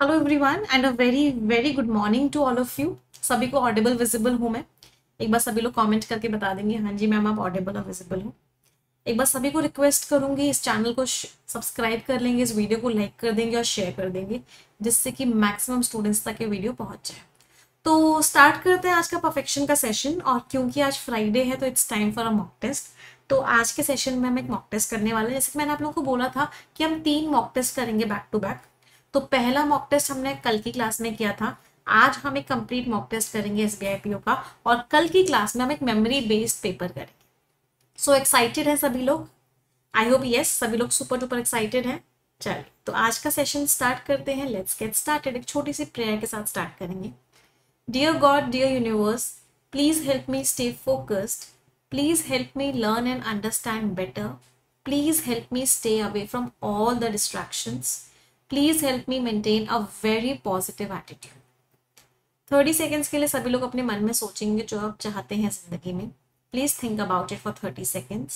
Hello everyone and a very very good morning to all of you. सभी को Audible visible हूँ मैं? एक बार सभी लोग कमेंट करके बता देंगे हाँ जी मैम आप ऑडिबल और विजिबल हो। एक बार सभी को रिक्वेस्ट करूंगी इस चैनल को सब्सक्राइब कर लेंगे, इस वीडियो को लाइक कर देंगे और शेयर कर देंगे जिससे कि मैक्सिमम स्टूडेंट्स तक ये वीडियो पहुंच जाए। तो स्टार्ट करते हैं आज का परफेक्शन का सेशन। और क्योंकि आज फ्राइडे है तो it's time for a mock test. तो आज के सेशन में हम एक मॉक टेस्ट करने वाले हैं। जैसे कि मैंने आप लोगों को बोला था कि हम 3 मॉक टेस्ट करेंगे बैक टू बैक। तो पहला मॉक टेस्ट हमने कल की क्लास में किया था। आज हम एक कंप्लीट मॉक टेस्ट करेंगे एसबीआई पीओ का। और कल की क्लास में हम एक मेमोरी बेस्ड पेपर करेंगे। सो एक्साइटेड है सभी लोग? आई होप यस, सभी लोग सुपर डुपर एक्साइटेड हैं। चलिए तो आज का सेशन स्टार्ट करते हैं। Let's get started. एक छोटी सी प्रेयर के साथ स्टार्ट करेंगे। Dear God, dear universe, please help me stay focused. Please help me learn and understand better. Please help me stay away from all the distractions. Please help me maintain a very positive attitude. 30 seconds के लिए सभी लोग अपने मन में सोचेंगे जो आप चाहते हैं जिंदगी में। Please think about it for 30 seconds.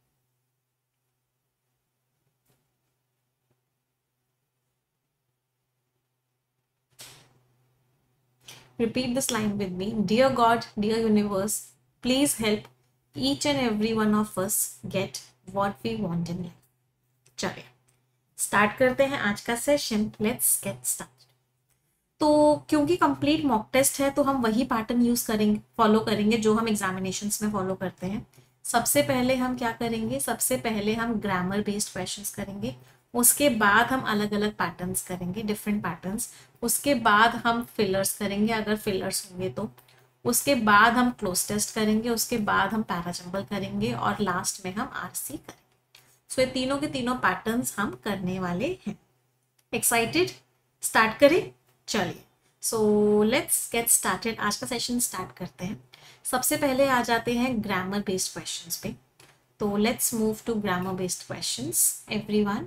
Repeat this line with me. Dear God, dear universe, please help each and every one of us get what we want in life. चलिए स्टार्ट करते हैं आज का सेशन। Let's get start. तो क्योंकि complete mock test है तो हम वही पैटर्न यूज करेंगे, फॉलो करेंगे जो हम एग्जामिनेशंस में फॉलो करते हैं। सबसे पहले हम क्या करेंगे, सबसे पहले हम ग्रामर बेस्ड क्वेश्चंस करेंगे। उसके बाद हम अलग अलग पैटर्न्स करेंगे, डिफरेंट पैटर्न्स। उसके बाद हम फिलर्स करेंगे अगर फिलर्स होंगे तो। उसके बाद हम क्लोज टेस्ट करेंगे। उसके बाद हम पैराजंबल करेंगे और लास्ट में हम आरसी करेंगे। सो ये तीनों के तीनों पैटर्न्स हम करने वाले हैं। एक्साइटेड? स्टार्ट करें? चलिए सो लेट्स गेट स्टार्टेड। आज का सेशन स्टार्ट करते हैं। सबसे पहले आ जाते हैं ग्रामर बेस्ड क्वेश्चंस पे। तो let's move to grammar based questions everyone.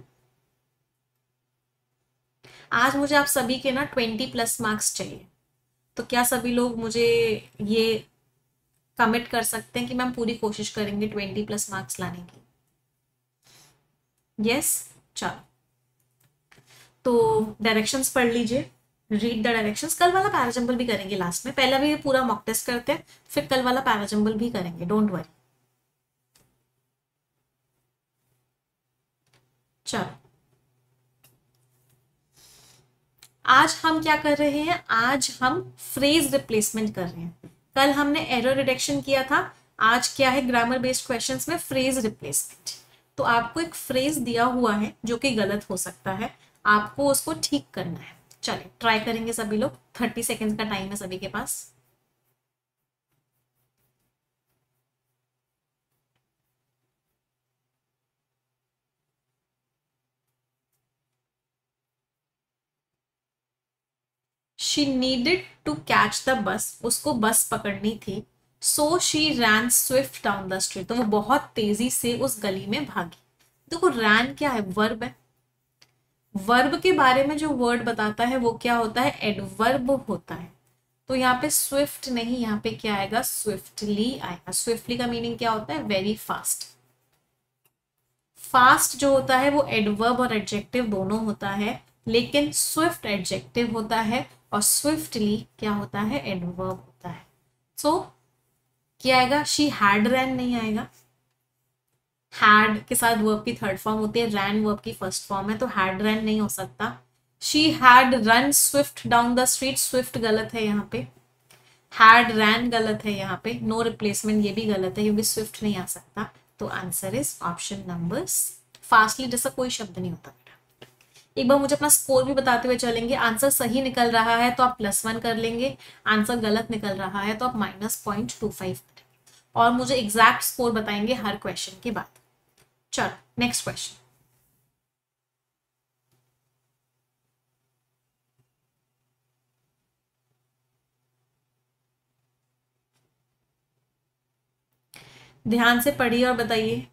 आज मुझे आप सभी के ना 20+ मार्क्स चाहिए। तो क्या सभी लोग मुझे ये कमिट कर सकते हैं कि मैम पूरी कोशिश करेंगे 20+ मार्क्स लाने की? यस? चलो तो डायरेक्शंस पढ़ लीजिए। Read the directions. कल वाला पैराजंबल भी करेंगे लास्ट में। पहले भी पूरा मॉक टेस्ट करते हैं, फिर कल वाला पैराजंबल भी करेंगे, डोंट वरी। चलो आज हम क्या कर रहे हैं, आज हम फ्रेज रिप्लेसमेंट कर रहे हैं। कल हमने एरर रिडक्शन किया था। आज क्या है, ग्रामर बेस्ड क्वेश्चंस में फ्रेज रिप्लेसमेंट। तो आपको एक फ्रेज दिया हुआ है जो कि गलत हो सकता है, आपको उसको ठीक करना है। चलिए ट्राई करेंगे सभी लोग। 30 सेकेंड्स का टाइम है सभी के पास। She needed to catch the bus. उसको बस पकड़नी थी। So she ran swift down the street. तो वो बहुत तेजी से उस गली में भागी। देखो रैन क्या है, वर्ब है। वर्ब के बारे में जो वर्ड बताता है वो क्या होता है, एडवर्ब होता है। तो यहाँ पे स्विफ्ट नहीं, यहाँ पे क्या आएगा, स्विफ्टली आएगा। स्विफ्टली का मीनिंग क्या होता है, वेरी फास्ट। फास्ट जो होता है वो एडवर्ब और एडजेक्टिव दोनों होता है, लेकिन स्विफ्ट एडजेक्टिव होता है और स्विफ्टली क्या होता है, एडवर्ब होता है। सो क्या आएगा, शी हैड रैन नहीं आएगा। हैड के साथ वर्ब की थर्ड फॉर्म होती है, रैन वर्ब की फर्स्ट फॉर्म है, तो हैड रैन नहीं हो सकता। She had run swift down the street. Swift गलत है यहाँ पे। हैड रैन गलत है यहाँ पे। नो रिप्लेसमेंट ये भी गलत है क्योंकि स्विफ्ट नहीं आ सकता। तो answer is option number. Fastly जैसा कोई शब्द नहीं होता बेटा। एक बार मुझे अपना स्कोर भी बताते हुए चलेंगे। आंसर सही निकल रहा है तो आप +1 कर लेंगे। आंसर गलत निकल रहा है तो आप -0.25 करेंगे और मुझे एग्जैक्ट स्कोर बताएंगे हर क्वेश्चन के बाद। चलो नेक्स्ट क्वेश्चन। ध्यान से पढ़िए और बताइए।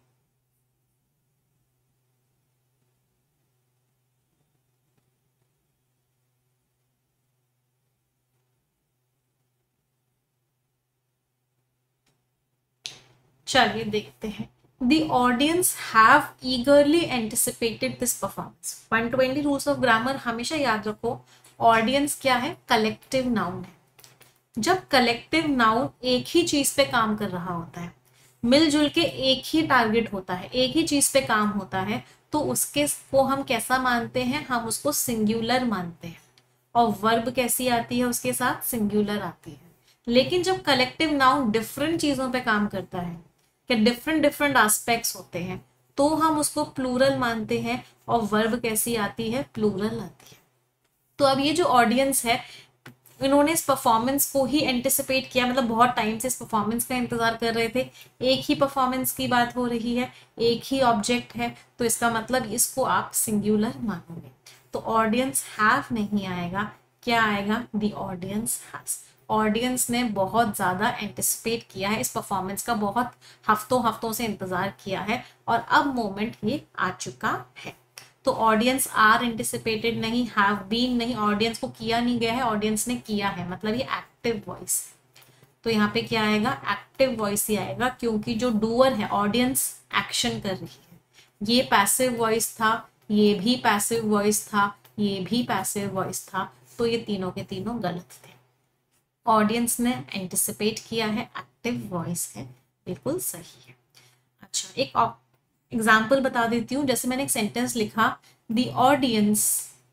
चलिए देखते हैं। The audience have eagerly anticipated this performance. 120 rules of grammar हमेशा याद रखो, ऑडियंस क्या है? कलेक्टिव नाउन है। जब कलेक्टिव नाउन एक ही चीज पे काम कर रहा होता है, मिलजुल के एक ही टारगेट होता है, एक ही चीज पे काम होता है, तो उसके को हम कैसा मानते हैं? हम उसको सिंगुलर मानते हैं। और वर्ब कैसी आती है उसके साथ? सिंगुलर आती है। लेकिन जब कलेक्टिव नाउन डिफरेंट चीजों पे काम करता है, कि डिफरेंट डिफरेंट एस्पेक्ट्स होते हैं, तो हम उसको प्लूरल मानते हैं। और वर्ब कैसी आती है? प्लूरल आती है। तो अब ये जो ऑडियंस है, इन्होंने इस परफॉर्मेंस को ही एंटिसिपेट किया, मतलब बहुत टाइम से इस परफॉर्मेंस का इंतजार कर रहे थे। एक ही परफॉर्मेंस की बात हो रही है, एक ही ऑब्जेक्ट है, तो इसका मतलब इसको आप सिंगुलर मानोगे। तो ऑडियंस हैव नहीं आएगा, क्या आएगा? The audience has. ऑडियंस ने बहुत ज्यादा एंटिसिपेट किया है इस परफॉर्मेंस का, बहुत हफ्तों हफ्तों से इंतजार किया है, और अब मोमेंट ये आ चुका है। तो ऑडियंस आर एंटिसिपेटेड नहीं, हैव बीन नहीं, ऑडियंस को किया नहीं गया है, ऑडियंस ने किया है, मतलब ये एक्टिव वॉइस। तो यहाँ पे क्या आएगा? एक्टिव वॉइस ही आएगा, क्योंकि जो डूअर है, ऑडियंस एक्शन कर रही है। ये पैसिव वॉइस था, ये भी पैसिव वॉइस था, ये भी पैसिव वॉइस था, तो ये तीनों के तीनों गलत थे। ऑडियंस ने एंटिसिपेट किया है, एक्टिव वॉइस है, बिल्कुल सही है। अच्छा, एक एग्जाम्पल बता देती हूँ। जैसे मैंने एक सेंटेंस लिखा, the audience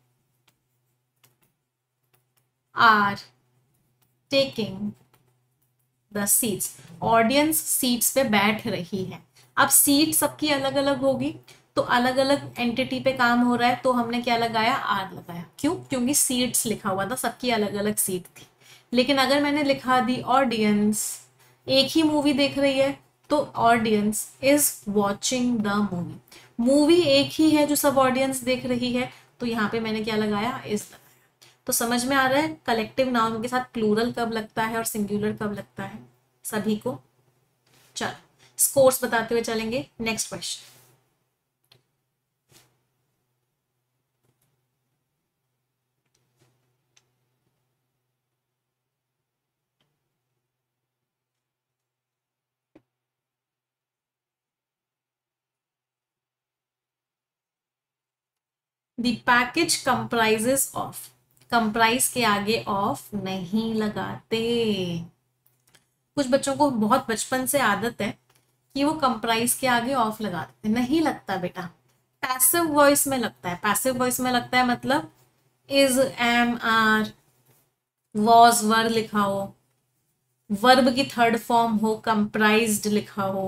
are taking the seats. Audience seats पे बैठ रही है। अब सीट सबकी अलग अलग होगी, तो अलग अलग एंटिटी पे काम हो रहा है, तो हमने क्या लगाया? आर लगाया। क्यों? क्योंकि सीट्स लिखा हुआ था, सबकी अलग अलग सीट थी। लेकिन अगर मैंने लिखा दी ऑडियंस एक ही मूवी देख रही है, तो audience is watching the movie. Movie एक ही है जो सब ऑडियंस देख रही है, तो यहाँ पे मैंने क्या लगाया? इज लगाया। तो समझ में आ रहा है कलेक्टिव नाउन के साथ प्लूरल कब लगता है और सिंगुलर कब लगता है सभी को। चलो स्कोर्स बताते हुए चलेंगे। Next question, the package comprises of. Comprise के आगे ऑफ नहीं लगाते। कुछ बच्चों को बहुत बचपन से आदत है कि वो कंप्राइज के आगे ऑफ लगा देते। नहीं लगता बेटा, पैसिव वॉइस में लगता है। पैसिव वॉइस में लगता है मतलब is, am, are, was, were लिखा हो, वर्ब की थर्ड फॉर्म हो, कंप्राइज्ड लिखा हो,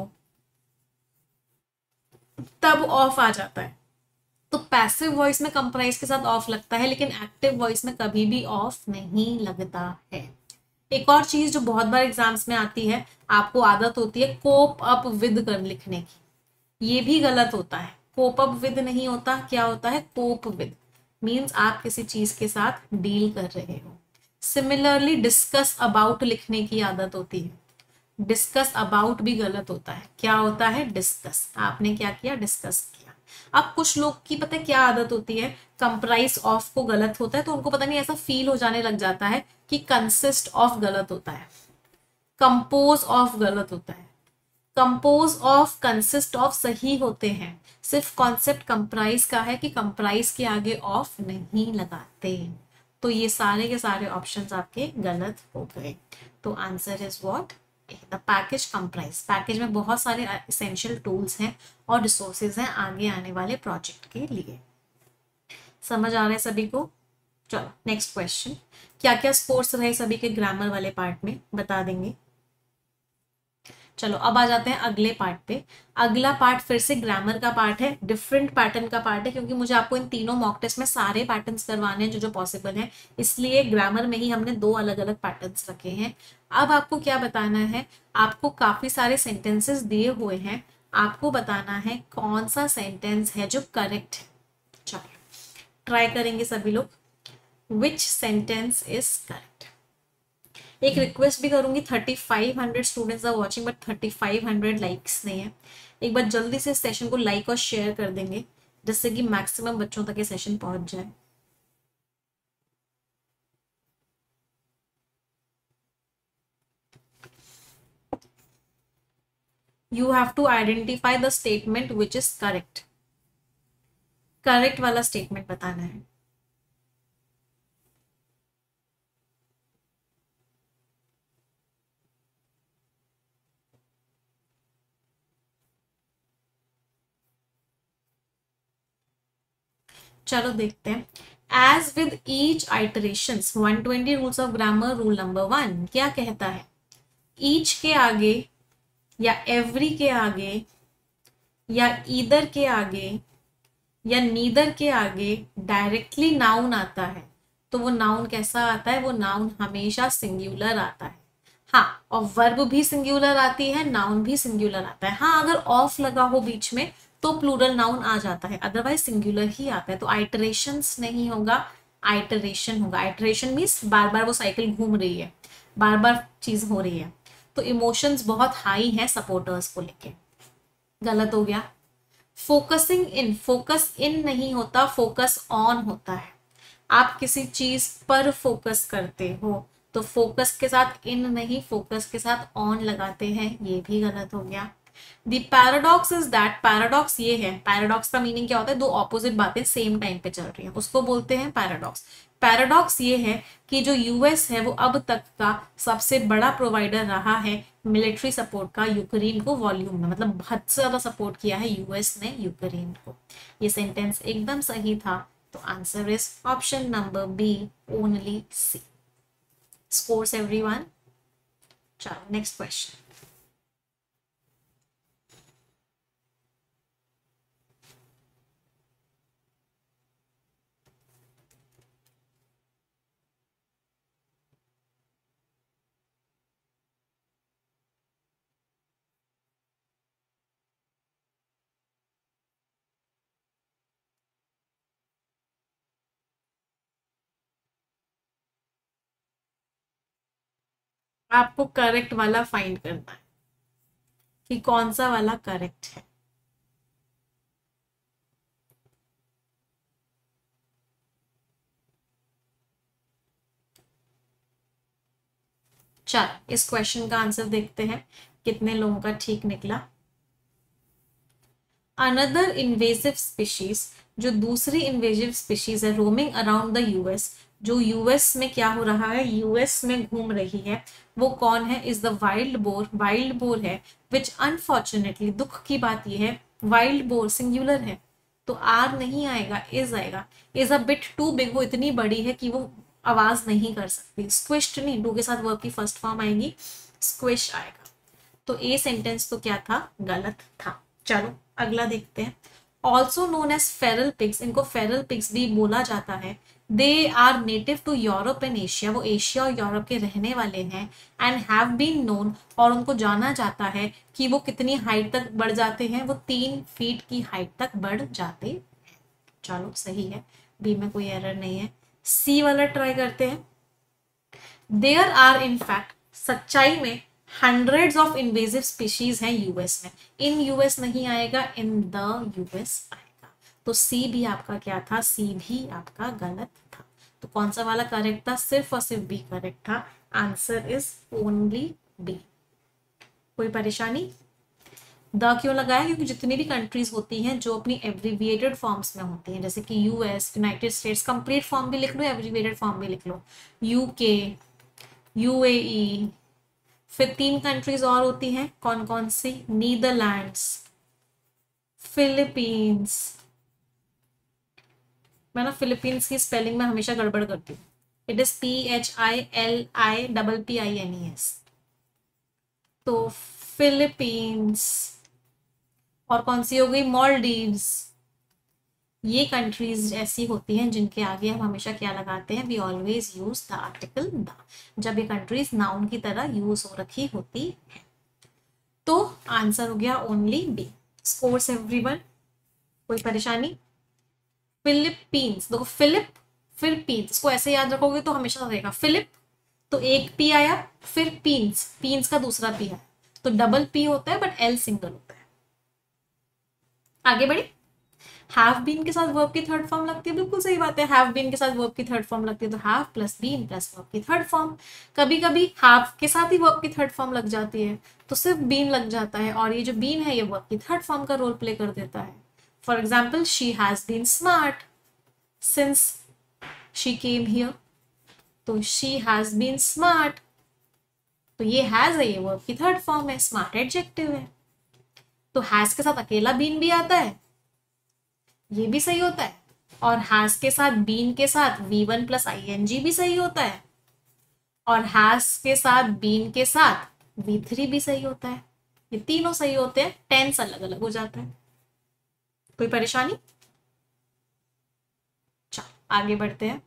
तब ऑफ आ जाता है। तो पैसिव वॉइस में कंप्राइज के साथ ऑफ लगता है, लेकिन एक्टिव वॉइस में कभी भी ऑफ नहीं लगता है। एक और चीज जो बहुत बार एग्जाम्स में आती है, आपको आदत होती है कोप अप विद कर लिखने की, ये भी गलत होता है। कोप अप विद नहीं होता, क्या होता है? कोप विद मीन्स आप किसी चीज के साथ डील कर रहे हो। सिमिलरली डिस्कस अबाउट लिखने की आदत होती है, डिस्कस अबाउट भी गलत होता है। क्या होता है? डिस्कस। आपने क्या किया? डिस्कस किया। अब कुछ लोग की पता है क्या आदत होती है, कंप्राइज ऑफ को गलत होता है तो उनको पता नहीं ऐसा फील हो जाने लग जाता है कि कंसिस्ट ऑफ गलत होता है, कंपोज ऑफ गलत होता है। कंपोज ऑफ, कंसिस्ट ऑफ सही होते हैं, सिर्फ कॉन्सेप्ट कंप्राइज का है कि कंप्राइज के आगे ऑफ नहीं लगाते। तो ये सारे के सारे ऑप्शंस आपके गलत हो गए। तो answer is what? The package comprise. Package में बहुत सारे एसेंशियल टूल्स हैं और रिसोर्सेज हैं आगे आने वाले प्रोजेक्ट के लिए। समझ आ रहा है सभी को? चलो नेक्स्ट क्वेश्चन, क्या क्या स्कोर्स रहे सभी के ग्रामर वाले पार्ट में बता देंगे। चलो अब आ जाते हैं अगले पार्ट पे। अगला पार्ट फिर से ग्रामर का पार्ट है, डिफरेंट पैटर्न का पार्ट है, क्योंकि मुझे आपको इन तीनों मॉक टेस्ट में सारे पैटर्न्स करवाने हैं जो जो पॉसिबल है, इसलिए ग्रामर में ही हमने दो अलग अलग पैटर्न्स रखे हैं। अब आपको क्या बताना है, आपको काफी सारे सेंटेंसेस दिए हुए हैं, आपको बताना है कौन सा सेंटेंस है जो करेक्ट है। चलो ट्राई करेंगे सभी लोग, विच सेंटेंस इज करेक्ट। एक रिक्वेस्ट भी करूंगी, 3500 students are watching but 3500 likes नहीं है। एक बार जल्दी से सेशन को लाइक और शेयर कर देंगे, जिससे कि मैक्सिमम बच्चों तक ये सेशन पहुंच जाए। You have to identify the statement which is correct. Correct वाला स्टेटमेंट बताना है। चलो देखते हैं। As with each iterations 120 rules of grammar rule number 1 क्या कहता है? ईच के आगे या एवरी के आगे या ईदर के आगे या नीदर के आगे डायरेक्टली नाउन आता है तो वो नाउन कैसा आता है? वो नाउन हमेशा सिंगुलर आता है। हाँ, और वर्ब भी सिंगुलर आती है, नाउन भी सिंगुलर आता है। हाँ, अगर ऑफ लगा हो बीच में तो प्लूरल नाउन आ जाता है, अदरवाइज सिंगुलर ही आता है। तो आइटरेशंस नहीं होगा, आइटरेशन होगा। आइटरेशन मीन्स बार बार वो साइकिल घूम रही है, बार बार चीज हो रही है। तो इमोशंस बहुत हाई है सपोर्टर्स को लेके। गलत हो गया। फोकसिंग इन, फोकस इन नहीं होता, फोकस ऑन होता है। आप किसी चीज पर फोकस करते हो तो फोकस के साथ इन नहीं, फोकस के साथ ऑन लगाते हैं, ये भी गलत हो गया। The paradox is that, paradox ये है, पैराडॉक्स का मीनिंग क्या होता है? दो ऑपोजिट बातें सेम टाइम पे चल रही हैं, उसको बोलते हैं पैराडॉक्स। पैराडॉक्स ये है कि जो यूएस है वो अब तक का सबसे बड़ा प्रोवाइडर रहा है मिलिट्री सपोर्ट का यूक्रेन को वॉल्यूम में, मतलब हद से ज्यादा सपोर्ट किया है यूएस ने यूक्रेन को। ये सेंटेंस एकदम सही था, तो answer is option number B, only C. Scores everyone. चलो नेक्स्ट क्वेश्चन। आपको करेक्ट वाला फाइंड करना है कि कौन सा वाला करेक्ट है। चल इस क्वेश्चन का आंसर देखते हैं कितने लोगों का ठीक निकला। अनदर इन्वेजिव स्पीशीज, जो दूसरी इन्वेजिव स्पीशीज है रोमिंग अराउंड द यूएस, जो यूएस में क्या हो रहा है, यूएस में घूम रही है, वो कौन है? Is the wild boar. Wild boar है विच अनफॉर्चुनेटली, दुख की बात ये है वाइल्ड बोर सिंगुलर है तो आर नहीं आएगा, इज आएगा। Is a bit too big, वो इतनी बड़ी है कि वो आवाज नहीं कर सकती। स्क्विश्ड नहीं, डू के साथ वर्ब की फर्स्ट फॉर्म आएगी, स्क्विश आएगा। तो ए सेंटेंस तो क्या था? गलत था। चलो अगला देखते हैं। Also known as feral pigs, इनको फेरल पिग्स भी बोला जाता है। They are native to Europe and Asia, वो एशिया और यूरोप के रहने वाले हैं। एंड हैव बीन नोन, और उनको जाना जाता है कि वो कितनी हाइट तक बढ़ जाते हैं, वो 3 फीट की हाइट तक बढ़ जाते हैं। चलो सही है, बी में कोई एरर नहीं है। सी वाला ट्राई करते हैं। देयर आर इन फैक्ट, सच्चाई में हंड्रेड्स ऑफ इन्वेजिव स्पीशीज हैं यूएस में। इन यूएस नहीं आएगा, इन द यूएस आएगा। तो सी भी आपका क्या था? सी भी आपका गलत था। तो कौन सा वाला करेक्ट था? सिर्फ और सिर्फ बी करेक्ट था। Answer is only B. कोई परेशानी? द क्यों लगाया? क्योंकि जितनी भी कंट्रीज होती हैं जो अपनी एब्रीविएटेड फॉर्म्स में होती हैं, जैसे कि US, United States, complete form भी लिख लो, एब्रीविएटेड फॉर्म भी लिख लो, यूके, यूएई, फिर 3 कंट्रीज और होती हैं, कौन कौन सी? Netherlands, Philippines. मैं ना फिलीपींस की स्पेलिंग में हमेशा गड़बड़ करती हूँ। It is PHILIPPINES। तो फिलीपींस, और कौन सी हो गई? मॉलडीव्स। ये कंट्रीज ऐसी होती हैं जिनके आगे हम हमेशा क्या लगाते हैं? We always use the article the, जब ये कंट्रीज नाउन की तरह यूज हो रखी होती है। तो आंसर हो गया ओनली बी। Scores everyone. कोई परेशानी? फिलीपींस, देखो फिलिप फिर पीन्स, इसको ऐसे याद रखोगे तो हमेशा रहेगा। फिलिप तो एक पी आया, फिर पीन्स, पीन्स का दूसरा पी है, तो डबल पी होता है बट एल सिंगल होता है। आगे बढ़े। हैव बीन के साथ वर्ब की थर्ड फॉर्म लगती है, बिल्कुल सही बात है, हैव बीन के साथ वर्ब की थर्ड फॉर्म लगती है, तो have plus been plus verb की थर्ड फॉर्म। कभी कभी हैव के साथ ही वर्ब की थर्ड फॉर्म लग जाती है, तो सिर्फ बीन लग जाता है, और ये जो बीन है ये वर्ब की थर्ड फॉर्म का रोल प्ले कर देता है। For example, she has been smart since she came here, तो शी हैज बीन स्मार्ट, तो ये हैज है, ये वर्ब की थर्ड फॉर्म है, स्मार्ट एडजेक्टिव है। तो हैज के साथ अकेला बीन भी आता है, ये भी सही होता है, और हैज के साथ बीन के साथ V1 प्लस ING भी सही होता है, और हैज के साथ बीन के साथ V3 भी सही होता है। ये तीनों सही होते हैं, टेंस अलग अलग हो जाता है। कोई परेशानी? चलो आगे बढ़ते हैं।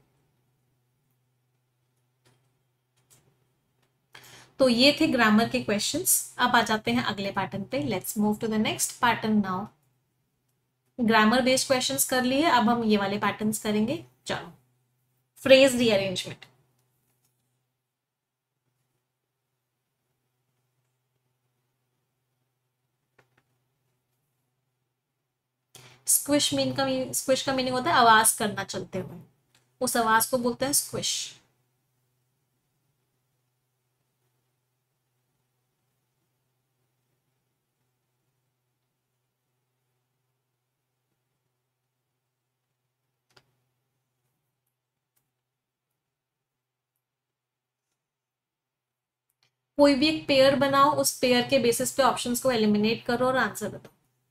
तो ये थे ग्रामर के क्वेश्चंस। अब आ जाते हैं अगले पैटर्न पे। Let's move to the next pattern now. Grammar based questions कर लिए, अब हम ये वाले पैटर्न्स करेंगे। चलो, फ्रेज रीअरेंजमेंट। स्क्विश का मीनिंग होता है आवाज करना चलते हुए, उस आवाज को बोलते हैं स्क्विश। कोई भी एक पेयर बनाओ, उस पेयर के बेसिस पे ऑप्शंस को एलिमिनेट करो और आंसर बताओ।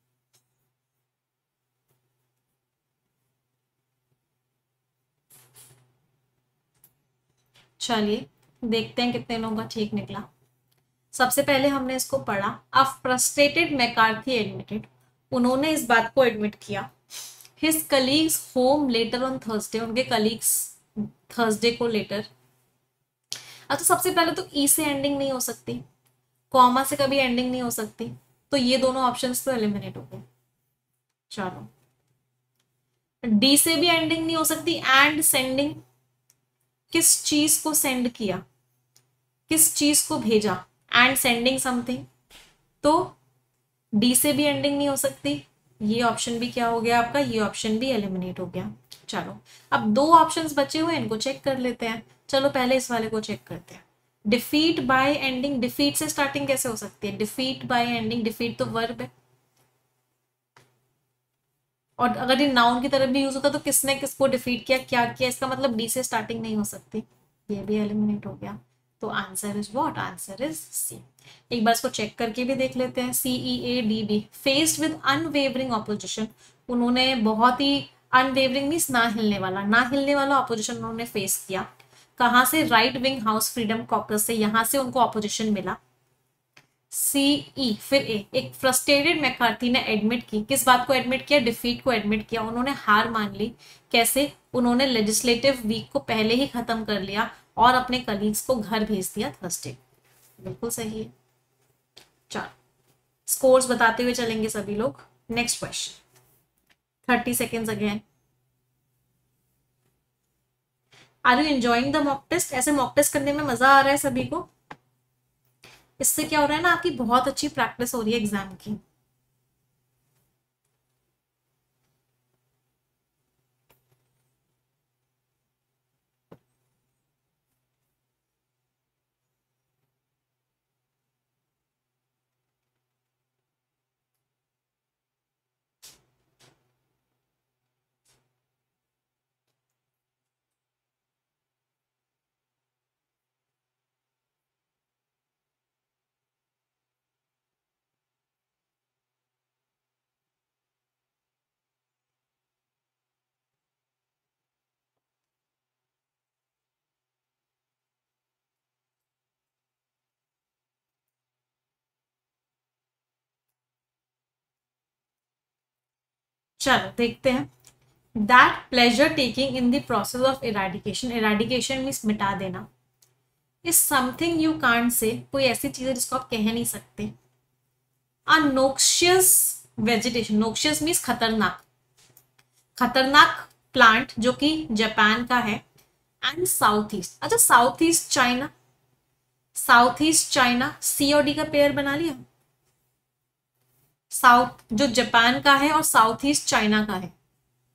चलिए देखते हैं कितने लोगों का ठीक निकला। सबसे पहले हमने इसको पढ़ा। अ फ्रस्ट्रेटेड मैकार्थी एडमिटेड, उन्होंने इस बात को एडमिट किया। His colleagues home letter on Thursday, उनके कलीग्स थर्सडे को लेटर। अब तो सबसे पहले तो ई से एंडिंग नहीं हो सकती, कॉमा से कभी एंडिंग नहीं हो सकती, तो ये दोनों ऑप्शंस तो एलिमिनेट हो गए। चलो, डी से भी एंडिंग नहीं हो सकती, एंड सेंडिंग, किस चीज को सेंड किया, किस चीज को भेजा, एंड सेंडिंग समथिंग, तो डी से भी एंडिंग नहीं हो सकती। ये ऑप्शन भी क्या हो गया आपका, ये ऑप्शन भी एलिमिनेट हो गया। चलो, अब दो ऑप्शंस बचे हुए हैं, इनको चेक कर लेते हैं। चलो पहले इस वाले को चेक करते हैं। डिफीट बाय एंडिंग, डिफीट से स्टार्टिंग कैसे हो सकती है? डिफीट बाय एंडिंग, डिफीट तो वर्ब है, और अगर ये नाउन की तरफ भी यूज होता तो किसने किसको डिफीट किया, क्या किया, इसका मतलब डी से स्टार्टिंग नहीं हो सकती। ये भी एलिमिनेट हो गया, तो answer is what? Answer is C. एक बार इसको चेक करके भी देख लेते हैं। CEADB, faced with unwavering opposition, उन्होंने बहुत ही अनवेवरिंग मीन्स ना हिलने वाला ऑपोजिशन उन्होंने फेस किया। कहाँ से? Right wing house freedom caucus से, यहाँ से उनको ऑपोजिशन मिला। CE फिर ए, एक फ्रस्ट्रेटेड मैकार्थी ने एडमिट की, किस बात को एडमिट किया? डिफीट को एडमिट किया, उन्होंने हार मान ली। कैसे? उन्होंने लेजिस्लेटिव वीक को पहले ही खत्म कर लिया और अपने कलीग्स को घर भेज दिया थर्सडे। बिल्कुल सही है। चलो, स्कोर्स बताते हुए चलेंगे सभी लोग। Next question, 30 seconds again. Are you enjoying the mock test? ऐसे मॉक टेस्ट करने में मजा आ रहा है सभी को? इससे क्या हो रहा है ना, आपकी बहुत अच्छी प्रैक्टिस हो रही है एग्जाम की। चलो देखते हैं। That pleasure taking in the process of eradication, eradication means मिटा देना, is something you can't say, कोई ऐसी चीज है जिसको आप कह नहीं सकते। अ नोक्शियस वेजिटेशन, नोक्शियस मीन्स खतरनाक, खतरनाक प्लांट जो कि जापान का है। एंड साउथ ईस्ट, अच्छा south east China, south east China, C और डी का पेयर बना लिया। साउथ जो जापान का है और साउथ ईस्ट चाइना का है,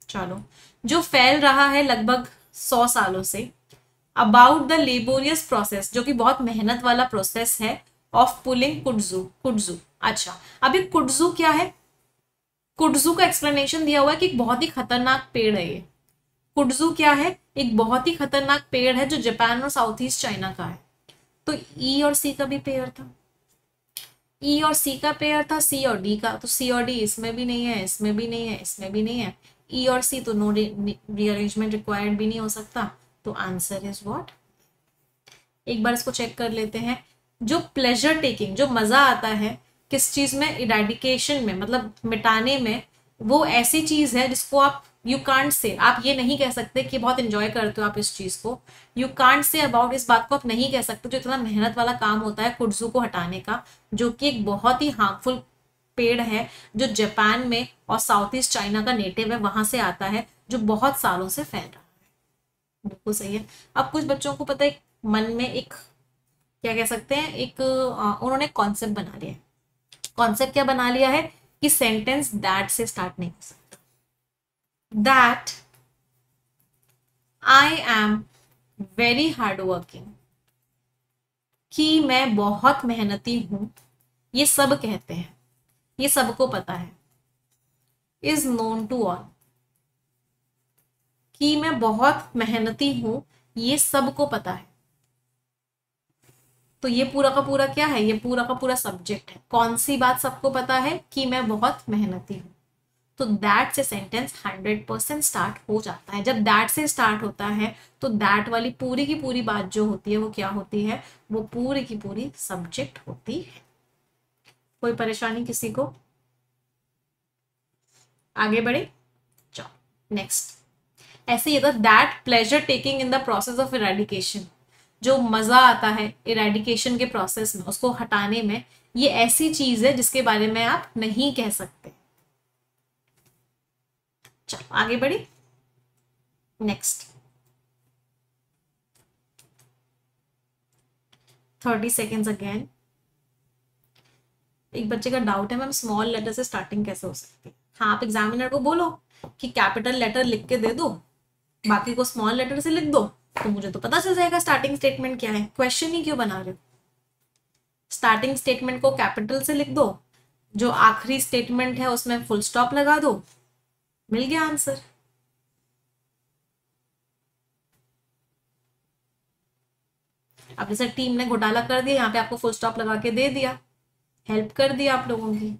चलो, जो फैल रहा है लगभग 100 सालों से, अबाउट द लेबोरियस प्रोसेस, जो कि बहुत मेहनत वाला प्रोसेस है, ऑफ पुलिंग कुड्जू। कुड्जू, अच्छा, अभी कुड्जू क्या है? कुड्जू का एक्सप्लेनेशन दिया हुआ है कि एक बहुत ही खतरनाक पेड़ है ये। कुड्जू क्या है? एक बहुत ही खतरनाक पेड़ है जो जापान और साउथ ईस्ट चाइना का है। तो ई और सी का भी पेयर था, ई और सी का पेयर था, सी और डी का, तो सी और डी इसमें भी नहीं है, इसमें भी नहीं है, इसमें भी नहीं है, ई और सी तो नो रीअरेंजमेंट रिक्वायर्ड भी नहीं हो सकता, तो आंसर इज व्हाट? एक बार इसको चेक कर लेते हैं। जो प्लेजर टेकिंग, जो मजा आता है किस चीज में? इरेडिकेशन में, मतलब मिटाने में, वो ऐसी चीज है जिसको आप यू कांट से, आप ये नहीं कह सकते कि बहुत इंजॉय करते हो आप इस चीज को, यू कांट से अबाउट, इस बात को आप नहीं कह सकते। जो इतना मेहनत वाला काम होता है कुड्जू को हटाने का, जो कि एक बहुत ही हार्मफुल पेड़ है जो जापान में और साउथ ईस्ट चाइना का नेटिव है, वहां से आता है, जो बहुत सालों से फैल रहा है। बिल्कुल सही है। अब कुछ बच्चों को पता है मन में एक, क्या कह सकते हैं, एक उन्होंने कॉन्सेप्ट बना लिया है। कॉन्सेप्ट क्या बना लिया है? कि सेंटेंस दैट से स्टार्ट नहीं हो सकता। That I am very hard working, कि मैं बहुत मेहनती हूं, ये सब कहते हैं, ये सबको पता है। इज नोन टू ऑल, कि मैं बहुत मेहनती हूं, ये सबको पता है। तो ये पूरा का पूरा क्या है? ये पूरा का पूरा सब्जेक्ट है। कौन सी बात सबको पता है? कि मैं बहुत मेहनती हूं। तो दैट से सेंटेंस 100% स्टार्ट हो जाता है। जब दैट से स्टार्ट होता है तो दैट वाली पूरी की पूरी बात जो होती है वो क्या होती है? वो पूरी की पूरी सब्जेक्ट होती है। कोई परेशानी किसी को? आगे बढ़े, चलो नेक्स्ट। ऐसे ही था, that pleasure taking in the process of eradication, जो मजा आता है इरेडिकेशन के प्रोसेस में, उसको हटाने में, ये ऐसी चीज है जिसके बारे में आप नहीं कह सकते। चलो आगे बढ़ी, नेक्स्ट। 30 seconds again. एक बच्चे का डाउट है, मैम स्मॉल लेटर से स्टार्टिंग कैसे हो सकती है? हाँ, आप एग्जामिनर को बोलो कि कैपिटल लेटर लिख के दे दो, बाकी को स्मॉल लेटर से लिख दो, तो मुझे तो पता चल जाएगा स्टार्टिंग स्टेटमेंट क्या है। क्वेश्चन ही क्यों बना रहे हो? स्टार्टिंग स्टेटमेंट को कैपिटल से लिख दो, जो आखिरी स्टेटमेंट है उसमें फुल स्टॉप लगा दो, मिल गया आंसर। अब जैसे टीम ने घोटाला कर दिया, यहाँ पे आपको फुल स्टॉप लगा के दे दिया, हेल्प कर दिया आप लोगों की।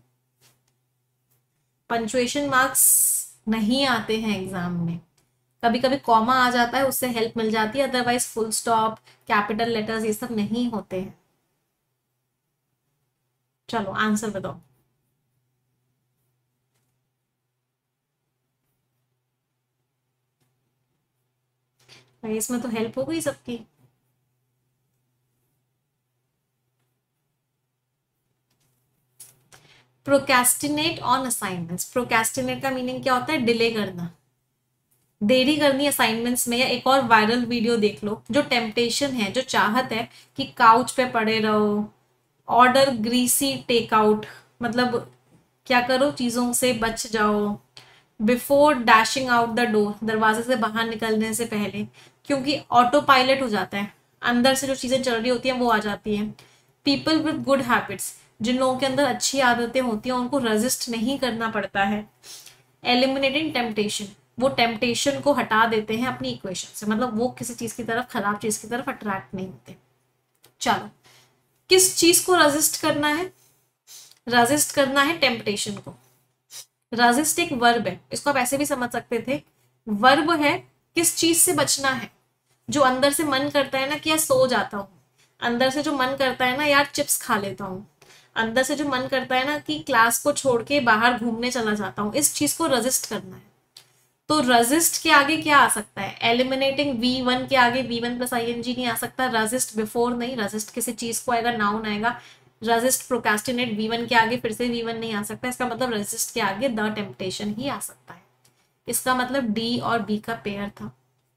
पंचुएशन मार्क्स नहीं आते हैं एग्जाम में, कभी कभी कॉमा आ जाता है, उससे हेल्प मिल जाती है, otherwise full stop, capital letters ये सब नहीं होते हैं। चलो आंसर बताओ। भाई इसमें तो हेल्प हो गई सबकी। प्रोकेस्टिनेट ऑन असाइनमेंट्स, प्रोकेस्टिनेट का मीनिंग क्या होता है? डिले करना, देरी करनी असाइनमेंट्स में। या एक और वायरल वीडियो देख लो, जो टेम्पटेशन है, जो चाहत है कि काउच पे पड़े रहो, ऑर्डर ग्रीसी टेक आउट, मतलब क्या करो, चीजों से बच जाओ, before dashing out the door, दरवाजे से बाहर निकलने से पहले, क्योंकि ऑटो पायलट हो जाता है, अंदर से जो चीजें चल रही होती हैं वो आ जाती हैं। पीपल विद गुड हैबिट्स, जिन लोगों के अंदर अच्छी आदतें होती हैं उनको रेजिस्ट नहीं करना पड़ता है। एलिमिनेटिंग टेम्पटेशन, वो टेम्पटेशन को हटा देते हैं अपनी इक्वेशन से, मतलब वो किसी चीज की तरफ, खराब चीज की तरफ अट्रैक्ट नहीं होते। चलो, किस चीज को रेजिस्ट करना है? रेजिस्ट करना है टेम्पटेशन को। रेजिस्ट एक वर्ब है, इसको आप ऐसे भी समझ सकते थे, वर्ब है किस चीज से बचना है। जो अंदर से मन करता है ना कि यार सो जाता हूँ, अंदर से जो मन करता है ना यार चिप्स खा लेता हूँ, अंदर से जो मन करता है ना कि क्लास को छोड़ के बाहर घूमने चला जाता हूँ, इस चीज को रेजिस्ट करना है। तो रेजिस्ट के आगे क्या आ सकता है? एलिमिनेटिंग V1 के आगे V1 प्लस ING नहीं आ सकता। रेजिस्ट बिफोर नहीं, रेजिस्ट किसी चीज को आएगा, नाउन आएगा। रेजिस्ट प्रोकास्टिनेट V1 के आगे फिर से V1 नहीं आ सकता, इसका मतलब रेजिस्ट के आगे द टेम्पटेशन ही आ सकता है। इसका मतलब D और B का पेयर था,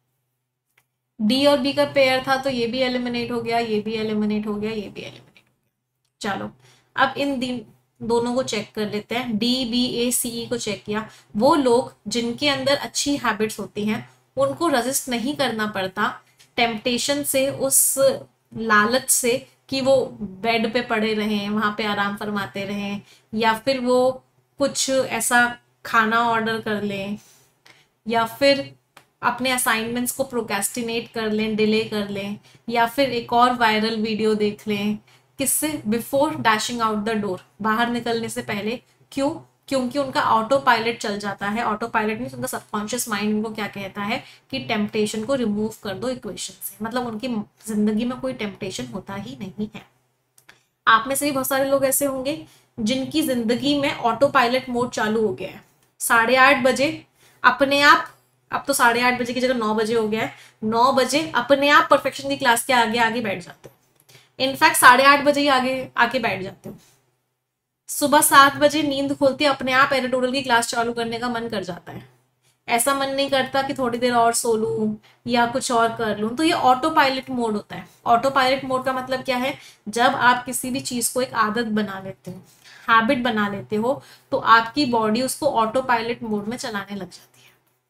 D और B का पेयर था, तो ये भी एलिमिनेट हो गया, ये भी एलिमिनेट हो गया, ये भी एलिमिनेट हो गया। चलो अब इन दोनों को चेक कर लेते हैं, DBACE को चेक किया। वो लोग जिनके अंदर अच्छी हैबिट्स होती हैं उनको रजिस्ट नहीं करना पड़ता टेम्पटेशन से, उस लालच से कि वो बेड पे पड़े रहें, वहां पे आराम फरमाते रहें, या फिर वो कुछ ऐसा खाना ऑर्डर कर लें, या फिर अपने असाइनमेंट्स को प्रोक्रेस्टिनेट कर लें, डिले कर लें, या फिर एक और वायरल वीडियो देख लें। किससे? Before dashing out the door, बाहर निकलने से पहले। क्यों? क्योंकि उनका ऑटो पायलट चल जाता है। ऑटो पायलट मीन्स उनका सबकॉन्शियस माइंड उनको क्या कहता है कि टेम्पटेशन को रिमूव कर दो इक्वेशन से, मतलब उनकी जिंदगी में कोई टेम्पटेशन होता ही नहीं है। आप में से भी बहुत सारे लोग ऐसे होंगे जिनकी जिंदगी में ऑटो पायलट मोड चालू हो गया है। 8:30 बजे अपने आप, अब तो 8:30 बजे की जगह 9 बजे हो गया है, 9 बजे अपने आप परफेक्शन की क्लास के आगे आगे बैठ जाते हो। इनफैक्ट 8:30 बजे ही आगे आके बैठ जाते हो। सुबह 7 बजे नींद खोलती है, अपने आप एडिटोरियल की क्लास चालू करने का मन कर जाता है। ऐसा मन नहीं करता कि थोड़ी देर और सो लूं या कुछ और कर लूं। तो ये ऑटो पायलट मोड होता है। ऑटो पायलट मोड का मतलब क्या है? जब आप किसी भी चीज को एक आदत बना लेते हो, हैबिट बना लेते हो, तो आपकी बॉडी उसको ऑटो पायलट मोड में चलाने लग जाती है।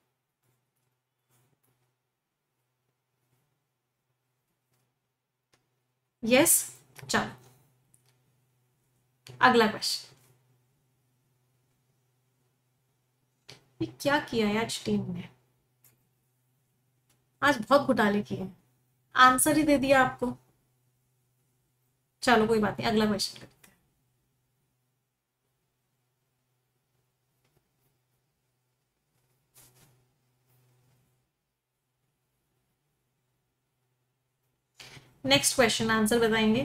यस। चलो अगला क्वेश्चन। ये क्या किया है आज टीम ने? आज बहुत घोटाले किए हैं। आंसर ही दे दिया आपको। चलो कोई बात नहीं, अगला क्वेश्चन करते हैं। नेक्स्ट क्वेश्चन आंसर बताएंगे।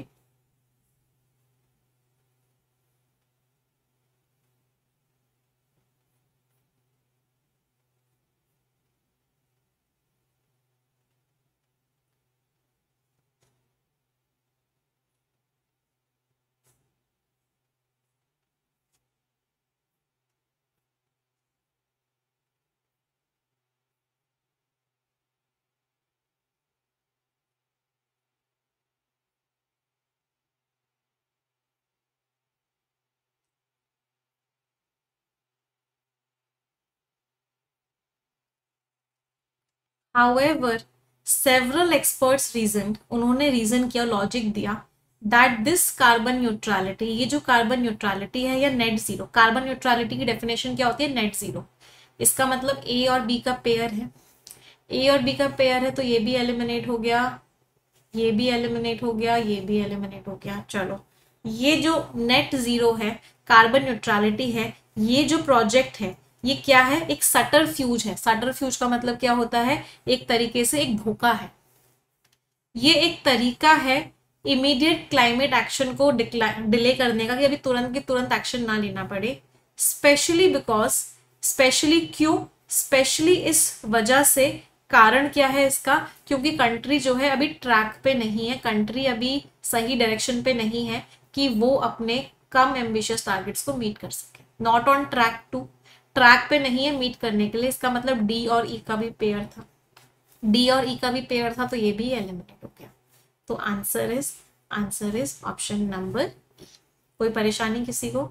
However, several experts reasoned, उन्होंने रीजन किया, लॉजिक दिया, दैट दिस कार्बन न्यूट्रलिटी, ये जो कार्बन न्यूट्रलिटी है या नेट जीरो, कार्बन न्यूट्रलिटी की डेफिनेशन क्या होती है? Net zero. इसका मतलब ए और बी का पेयर है, ए और बी का पेयर है तो ये भी एलिमिनेट हो गया, ये भी एलिमिनेट हो गया, ये भी एलिमिनेट हो गया। चलो, ये जो नेट जीरो है, कार्बन न्यूट्रलिटी है, ये जो प्रोजेक्ट है, ये क्या है? एक सटर फ्यूज है। सटर फ्यूज का मतलब क्या होता है? एक तरीके से एक धोखा है। ये एक तरीका है इमीडिएट क्लाइमेट एक्शन को डिले करने का, कि अभी तुरंत की तुरंत एक्शन ना लेना पड़े। स्पेशली बिकॉज, स्पेशली क्यों? स्पेशली इस वजह से, कारण क्या है इसका? क्योंकि कंट्री जो है अभी ट्रैक पे नहीं है, कंट्री अभी सही डायरेक्शन पे नहीं है कि वो अपने कम एम्बिशियस टारगेट्स को मीट कर सके। Not on track to, track पे नहीं है मीट करने के लिए। इसका मतलब डी और ई का भी पेयर था, डी और ई का भी पेयर था, तो ये भी एलिमिनेट हो गया। तो आंसर इज ऑप्शन नंबर। कोई परेशानी किसी को?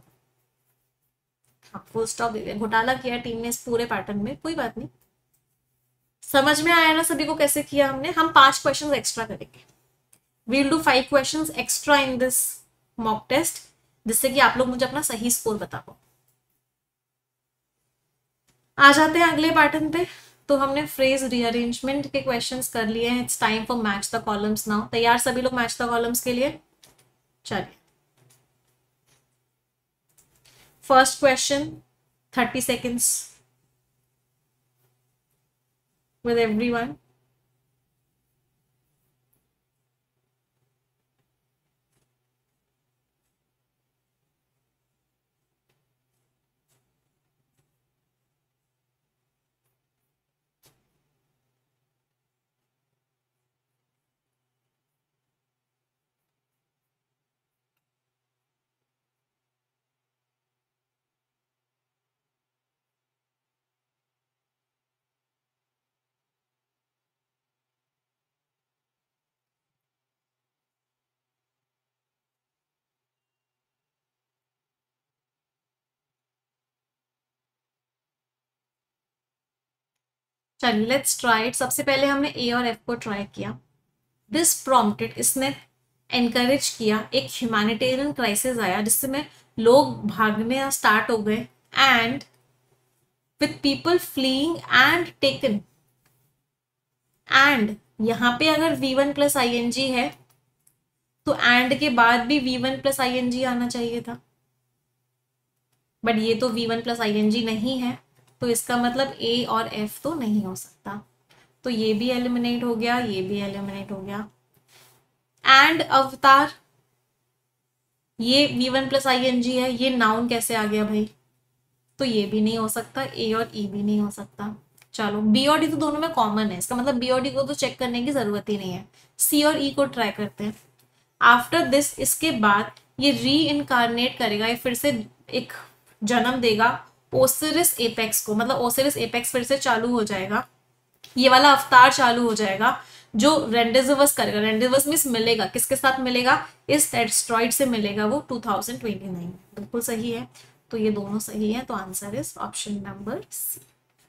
हाँ, फुल स्टॉप दे दिया। घोटाला किया टीम ने इस पूरे पैटर्न में, कोई बात नहीं। समझ में आया ना सभी को कैसे किया हमने? हम 5 क्वेश्चन एक्स्ट्रा करेंगे। We'll do 5 question extra in this mock test, जिससे कि आप लोग मुझे अपना सही स्कोर बता पाओ। आ जाते हैं अगले पैटर्न पे। तो हमने फ्रेज रीअरेंजमेंट के क्वेश्चंस कर लिए हैं। It's time for match the columns now. तैयार सभी लोग मैच द कॉलम्स के लिए? चलिए, first question, 30 seconds with everyone. चलिए लेट्स ट्राई इट। सबसे पहले हमने ए और एफ को ट्राई किया। दिस प्रॉम्प्टेड, इसने एनकरेज किया, एक ह्यूमैनिटेरियन क्राइसिस आया जिसमें लोग भागने स्टार्ट हो गए, and with people fleeing and taken. And यहाँ पे अगर V1 प्लस ING है तो एंड के बाद भी V1 प्लस ING आना चाहिए था, बट ये तो V1 प्लस ING नहीं है, तो इसका मतलब ए और एफ तो नहीं हो सकता। तो ये भी एलिमिनेट हो गया, ये भी एलिमिनेट हो गया। एंड अवतार, ये V1 प्लस ING है, ये नाउन कैसे आ गया भाई? तो ये भी नहीं हो सकता, ए और ई भी नहीं हो सकता। चलो बी और डी तो दोनों में कॉमन है, इसका मतलब बी और डी को तो चेक करने की जरूरत ही नहीं है। सी और ई को ट्राई करते हैं। आफ्टर दिस, इसके बाद ये री इनकारनेट करेगा, ये फिर से एक जन्म देगा ओसिरिस एपेक्स को, मतलब ओसिरिस एपेक्स फिर से चालू हो जाएगा, ये वाला अवतार चालू हो जाएगा जो रेंडेजिवस करेगा। रेंडेजिवस मींस मिलेगा, किसके साथ मिलेगा? इस एस्ट्रॉइड से मिलेगा वो 2029। बिल्कुल सही है, तो ये दोनों सही है, तो answer is option number C.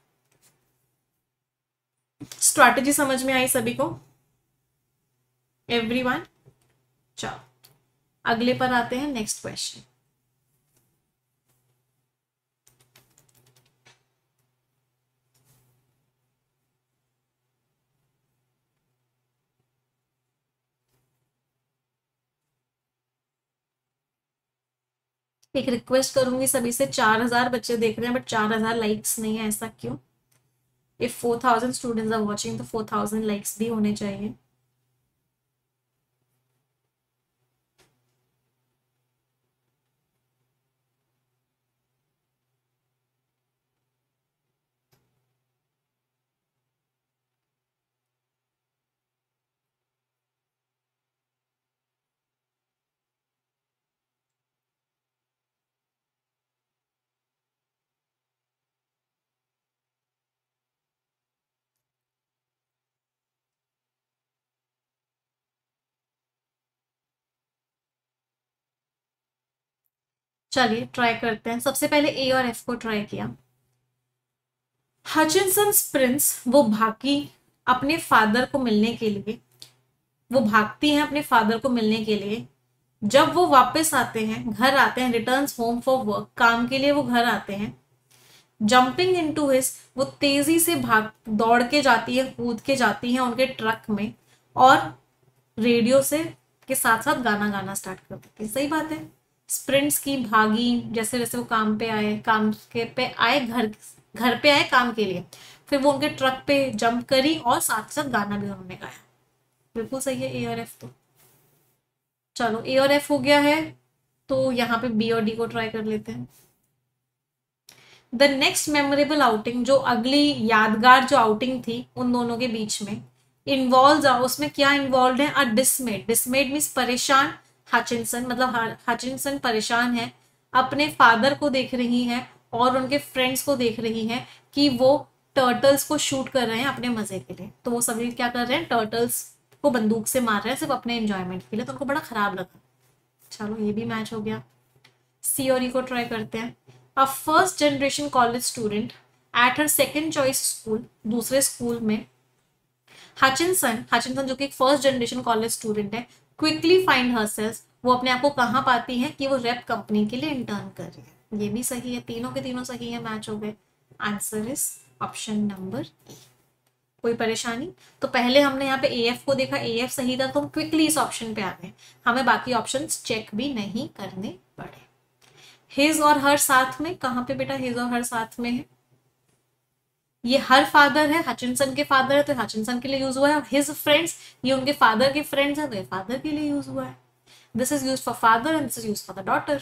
Strategy समझ में आई सभी को? एवरीवन? चलो अगले पर आते हैं, नेक्स्ट क्वेश्चन। एक रिक्वेस्ट करूंगी सभी से, 4000 बच्चे देख रहे हैं बट 4000 लाइक्स नहीं है, ऐसा क्यों? इफ 4000 स्टूडेंट्स आर वाचिंग तो 4000 लाइक्स भी होने चाहिए। चलिए ट्राई करते हैं। सबसे पहले ए और एफ को ट्राई किया। हचिनसन प्रिंस, वो भागी अपने फादर को मिलने के लिए, वो भागती हैं अपने फादर को मिलने के लिए। जब वो वापस आते हैं, घर आते हैं, रिटर्न्स होम फॉर वर्क, काम के लिए वो घर आते हैं। जंपिंग इनटू हिज, वो तेजी से भाग दौड़ के जाती है, कूद के जाती है उनके ट्रक में, और रेडियो से के साथ साथ गाना गाना स्टार्ट कर देती है। सही बात है, स्प्रिंट्स की, भागी, जैसे जैसे वो काम पे आए, काम के पे आए, घर घर पे आए काम के लिए, फिर वो उनके ट्रक पे जंप करी और साथ साथ गाना भी उन्होंने गाया। बिल्कुल सही है ए और एफ तो। चलो ए और एफ हो गया है, तो यहाँ पे बी और डी को ट्राई कर लेते हैं। द नेक्स्ट मेमोरेबल आउटिंग, जो अगली यादगार जो आउटिंग थी उन दोनों के बीच में, इन्वॉल्व, उसमें क्या इन्वॉल्व है? A dismayed. डिसमेड मीन्स परेशान। हचिनसन, मतलब हचिनसन परेशान है, अपने फादर को देख रही है और उनके फ्रेंड्स को देख रही है कि वो टर्टल्स को शूट कर रहे हैं अपने मजे के लिए। तो वो सभी क्या कर रहे हैं? टर्टल्स को बंदूक से मार रहे हैं सिर्फ अपने एंजॉयमेंट के लिए, तो उनको बड़ा खराब लगा। चलो ये भी मैच हो गया। सी और ई को ट्राई करते हैं। A first generation college student at her second choice school, दूसरे स्कूल में, हचिनसन, हचिनसन जो कि एक फर्स्ट जनरेशन कॉलेज स्टूडेंट है, क्विकली फाइंड हरसेल्फ, वो अपने आप को कहाँ पाती है? कि वो रैप कंपनी के लिए इंटर्न कर रही है। ये भी सही है, तीनों के तीनों सही है, मैच हो गए। Answer is option number E. कोई परेशानी? तो पहले हमने यहाँ पे एएफ को देखा, एएफ सही था, तो हम क्विकली इस ऑप्शन पे आ गए, हमें बाकी ऑप्शंस चेक भी नहीं करने पड़े। हिज और हर साथ में, कहाँ पे बेटा हिज और हर साथ में है? ये हर फादर है, हचिनसन के फादर है तो हचिनसन के लिए यूज हुआ है, और हिज फ्रेंड्स, ये उनके फादर के फ्रेंड्स हैं तो ये फादर के लिए यूज हुआ है। This is use for father and this is use for the daughter.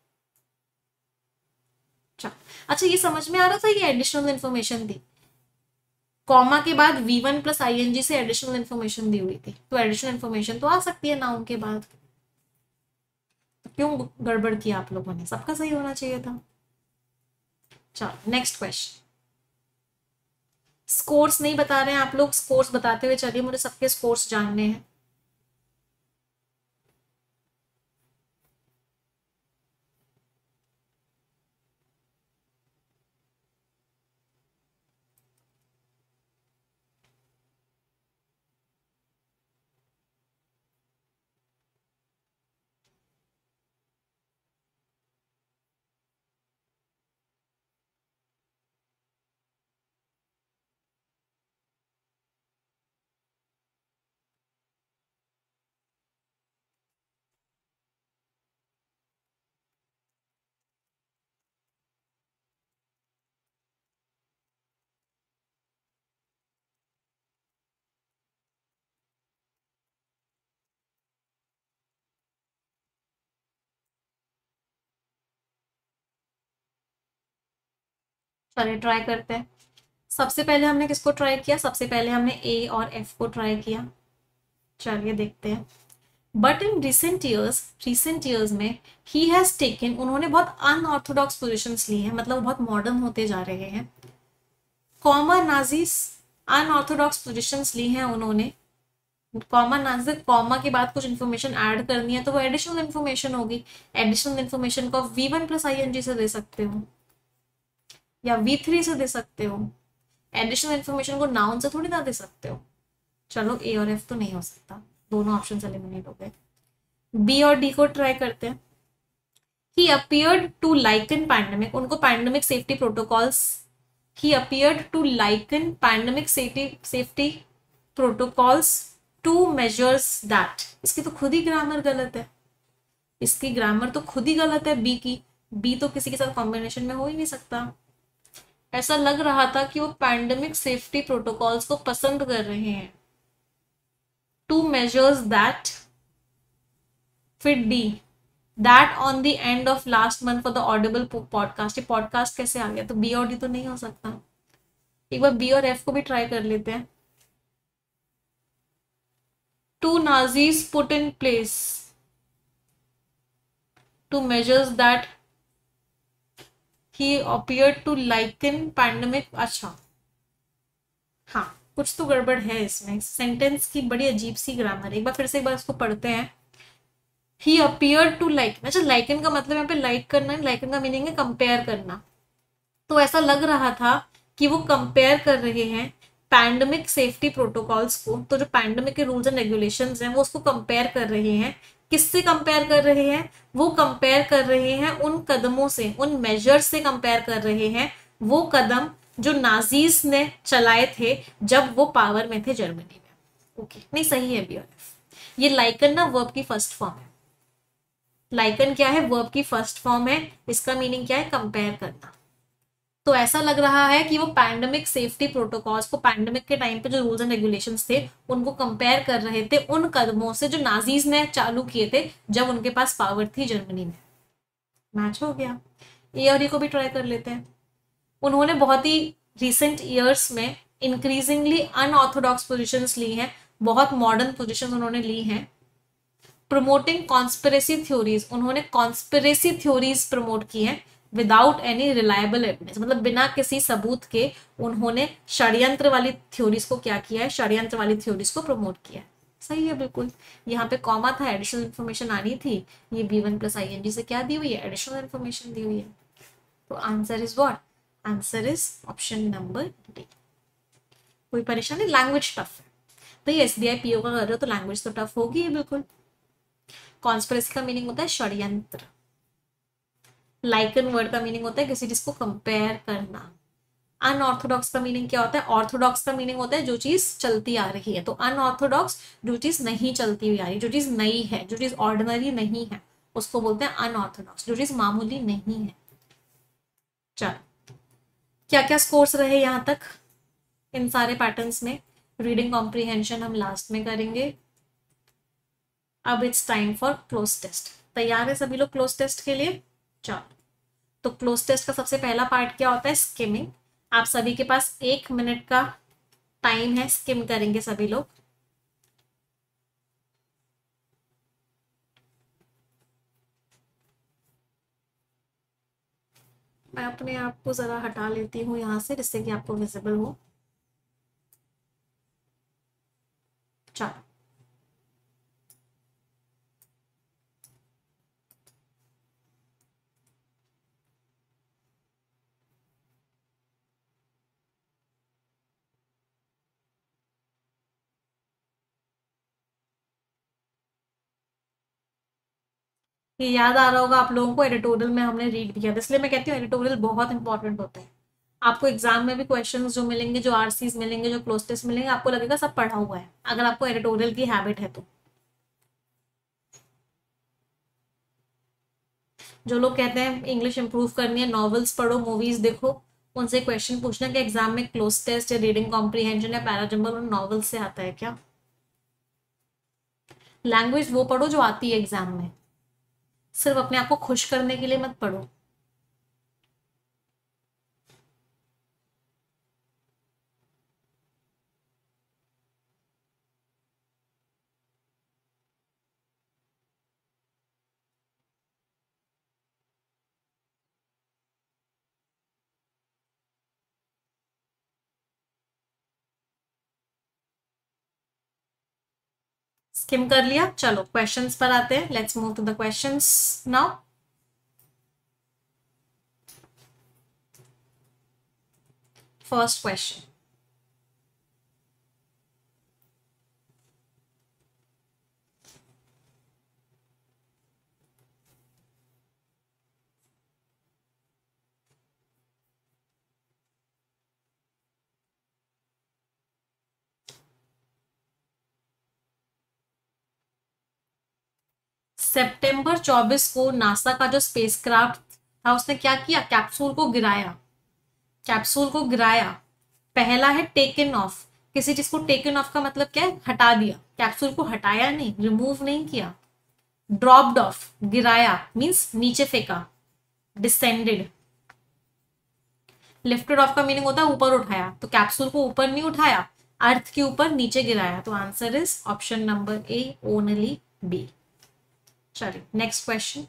अच्छा ये समझ में आ रहा था, ये एडिशनल इन्फॉर्मेशन थी, कॉमा के बाद V1 प्लस ING से एडिशनल इन्फॉर्मेशन दी हुई थी, तो एडिशनल इन्फॉर्मेशन तो आ सकती है नाउन के बाद। तो क्यों गड़बड़ किया आप लोगों ने? सबका सही होना चाहिए था। चलो नेक्स्ट क्वेश्चन। स्कोर्स नहीं बता रहे हैं आप लोग, स्कोर्स बताते हुए चलिए, मुझे सबके स्कोर्स जानने हैं। चलिए ट्राई करते हैं। सबसे पहले हमने किसको ट्राई किया? सबसे पहले हमने ए और एफ को ट्राई किया। चलिए देखते हैं। बट इन रिसेंट ईयर्स में ही हैज टेकन, उन्होंने बहुत अनऑर्थोडॉक्स पोजिशंस ली हैं, मतलब वो बहुत मॉडर्न होते जा रहे हैं। कॉमा नाजीज, अनऑर्थोडॉक्स पोजिशंस ली हैं उन्होंने। कॉमा नाजीज, कॉमा के बाद कुछ इन्फॉर्मेशन ऐड करनी है तो वो एडिशनल इन्फॉर्मेशन होगी। एडिशनल इन्फॉर्मेशन को V1+ing से दे सकते हो या V3 से दे सकते हो। एडिशनल इन्फॉर्मेशन को नाउन से थोड़ी ना दे सकते हो। चलो ए और एफ तो नहीं हो सकता, दोनों ऑप्शन एलिमिनेट हो गए। बी और डी को ट्राई करते हैं। He appeared to liken pandemic, उनको pandemic safety protocols, he appeared to liken pandemic safety protocols to measures that. इसकी तो खुद ही ग्रामर गलत है, इसकी ग्रामर तो खुद ही गलत है बी की। बी तो किसी के साथ कॉम्बिनेशन में हो ही नहीं सकता। ऐसा लग रहा था कि वो पैंडेमिक सेफ्टी प्रोटोकॉल्स को पसंद कर रहे हैं। टू मेजर्स दैट, फिर D, that on the end of last month for the Audible podcast. ये पॉडकास्ट कैसे आ गया? तो बी और डी तो नहीं हो सकता। एक बार बी और एफ को भी ट्राई कर लेते हैं। To Nazis put in place, to measures that he appeared to liken pandemic. अच्छा हाँ, कुछ तो गड़बड़ है इसमें, सेंटेंस की बड़ी अजीब सी ग्रामर। एक बार फिर से एक बार इसको पढ़ते हैं। ही अपीयर टू लाइक, अच्छा लाइकन का मतलब यहाँ पे लाइक करना है, लाइकन का मीनिंग है कंपेयर करना। तो ऐसा लग रहा था कि वो कंपेयर कर रहे हैं पैंडेमिक सेफ्टी प्रोटोकॉल्स को। तो जो पैंडेमिक के रूल्स एंड रेगुलेशंस हैं वो उसको कंपेयर कर रहे हैं। किससे कंपेयर कर रहे हैं? वो कंपेयर कर रहे हैं उन कदमों से, उन मेजर्स से कंपेयर कर रहे हैं, वो कदम जो नाजीज ने चलाए थे जब वो पावर में थे जर्मनी में। ओके, नहीं सही है बी और एफ। ये लाइकन ना वर्ब की फर्स्ट फॉर्म है। लाइकन क्या है? वर्ब की फर्स्ट फॉर्म है। इसका मीनिंग क्या है? कंपेयर करना। तो ऐसा लग रहा है कि वो पैंडेमिक सेफ्टी प्रोटोकॉल्स को, पैंडेमिक के टाइम पे जो रूल्स एंड रेगुलेशंस थे उनको कंपेयर कर रहे थे उन कदमों से जो नाजीज ने चालू किए थे जब उनके पास पावर थी जर्मनी में। मैच हो गया। ए और ई को भी ट्राई कर लेते हैं। उन्होंने बहुत ही रिसेंट ईयर्स में इंक्रीजिंगली अनऑर्थोडॉक्स पोजिशंस ली हैं, बहुत मॉडर्न पोजिशंस उन्होंने ली हैं। प्रमोटिंग कॉन्स्पिरेसी थ्योरीज, उन्होंने कॉन्स्पिरेसी थ्योरीज प्रमोट की हैं विदाउट एनी रिलायबल एविडेंस, मतलब बिना किसी सबूत के उन्होंने षड्यंत्र वाली थ्योरीज को क्या किया है? षड्यंत्र वाली थ्योरीज को प्रमोट किया है। सही है बिल्कुल। यहाँ पे कॉमा था, एडिशनल इन्फॉर्मेशन आनी थी। ये B1+ing से क्या दी हुई है? एडिशनल इन्फॉर्मेशन दी हुई है। तो answer is what? Answer is option number D. कोई परेशानी? लैंग्वेज टफ है भाई, SBI PO का कर रहे हो तो लैंग्वेज तो टफ होगी ही बिल्कुल। कॉन्स्पिरेसी का मीनिंग होता है षड्यंत्र। लाइकन वर्ड का मीनिंग होता है किसी चीज को कंपेयर करना। अनऑर्थोडॉक्स का मीनिंग क्या होता है? ऑर्थोडॉक्स का मीनिंग होता है जो चीज चलती आ रही है। तो अनऑर्थोडॉक्स जो चीज नहीं चलती हुई आ रही, जो चीज नई है, जो चीज ऑर्डिनरी नहीं है, उसको बोलते हैं अनऑर्थोडॉक्स, जो चीज मामूली नहीं है। चलो, क्या क्या स्कोर्स रहे यहाँ तक इन सारे पैटर्न्स में? रीडिंग कॉम्प्रीहेंशन हम लास्ट में करेंगे। अब it's time for cloze test. तैयार है सभी लोग क्लोज टेस्ट के लिए? चलो, तो क्लोज टेस्ट का सबसे पहला पार्ट क्या होता है? स्किमिंग। आप सभी के पास 1 मिनट का टाइम है, स्किम करेंगे सभी लोग। मैं अपने आप को जरा हटा लेती हूँ यहाँ से जिससे कि आपको विजिबल हो। चलो, ये याद आ रहा होगा आप लोगों को, एडिटोरियल में हमने रीड किया था, इसलिए मैं कहती हूँ एडिटोरियल बहुत इंपॉर्टेंट होता है। आपको एग्जाम में भी क्वेश्चंस जो मिलेंगे, जो आरसीज मिलेंगे, जो क्लोज टेस्ट मिलेंगे, आपको लगेगा सब पढ़ा हुआ है अगर आपको एडिटोरियल की हैबिट है तो। जो लोग कहते हैं इंग्लिश इंप्रूव करनी है, नॉवेल्स पढ़ो, मूवीज देखो, उनसे क्वेश्चन पूछना कि एग्जाम में क्लोज टेस्ट या रीडिंग कॉम्प्रीहेंशन या पैराजम्बल उन नॉवेल से आता है क्या? लैंग्वेज वो पढ़ो जो आती है एग्जाम में, सिर्फ अपने आप को खुश करने के लिए मत पढ़ो। स्किम कर लिया। चलो क्वेश्चंस पर आते हैं, let's move to the questions now. First question, सितंबर 24 को नासा का जो स्पेसक्राफ्ट था उसने क्या किया, कैप्सूल को गिराया। कैप्सूल को गिराया, पहला है टेकन ऑफ। किसी चीज को टेकन ऑफ का मतलब क्या है, हटा दिया। कैप्सूल को हटाया नहीं, रिमूव नहीं किया। ड्रॉप्ड ऑफ, गिराया मींस नीचे फेंका, डिसेंडेड। लिफ्टेड ऑफ का मीनिंग होता है ऊपर उठाया, तो कैप्सूल को ऊपर नहीं उठाया, अर्थ के ऊपर नीचे गिराया। तो answer is option number A, only B. चलिए next question.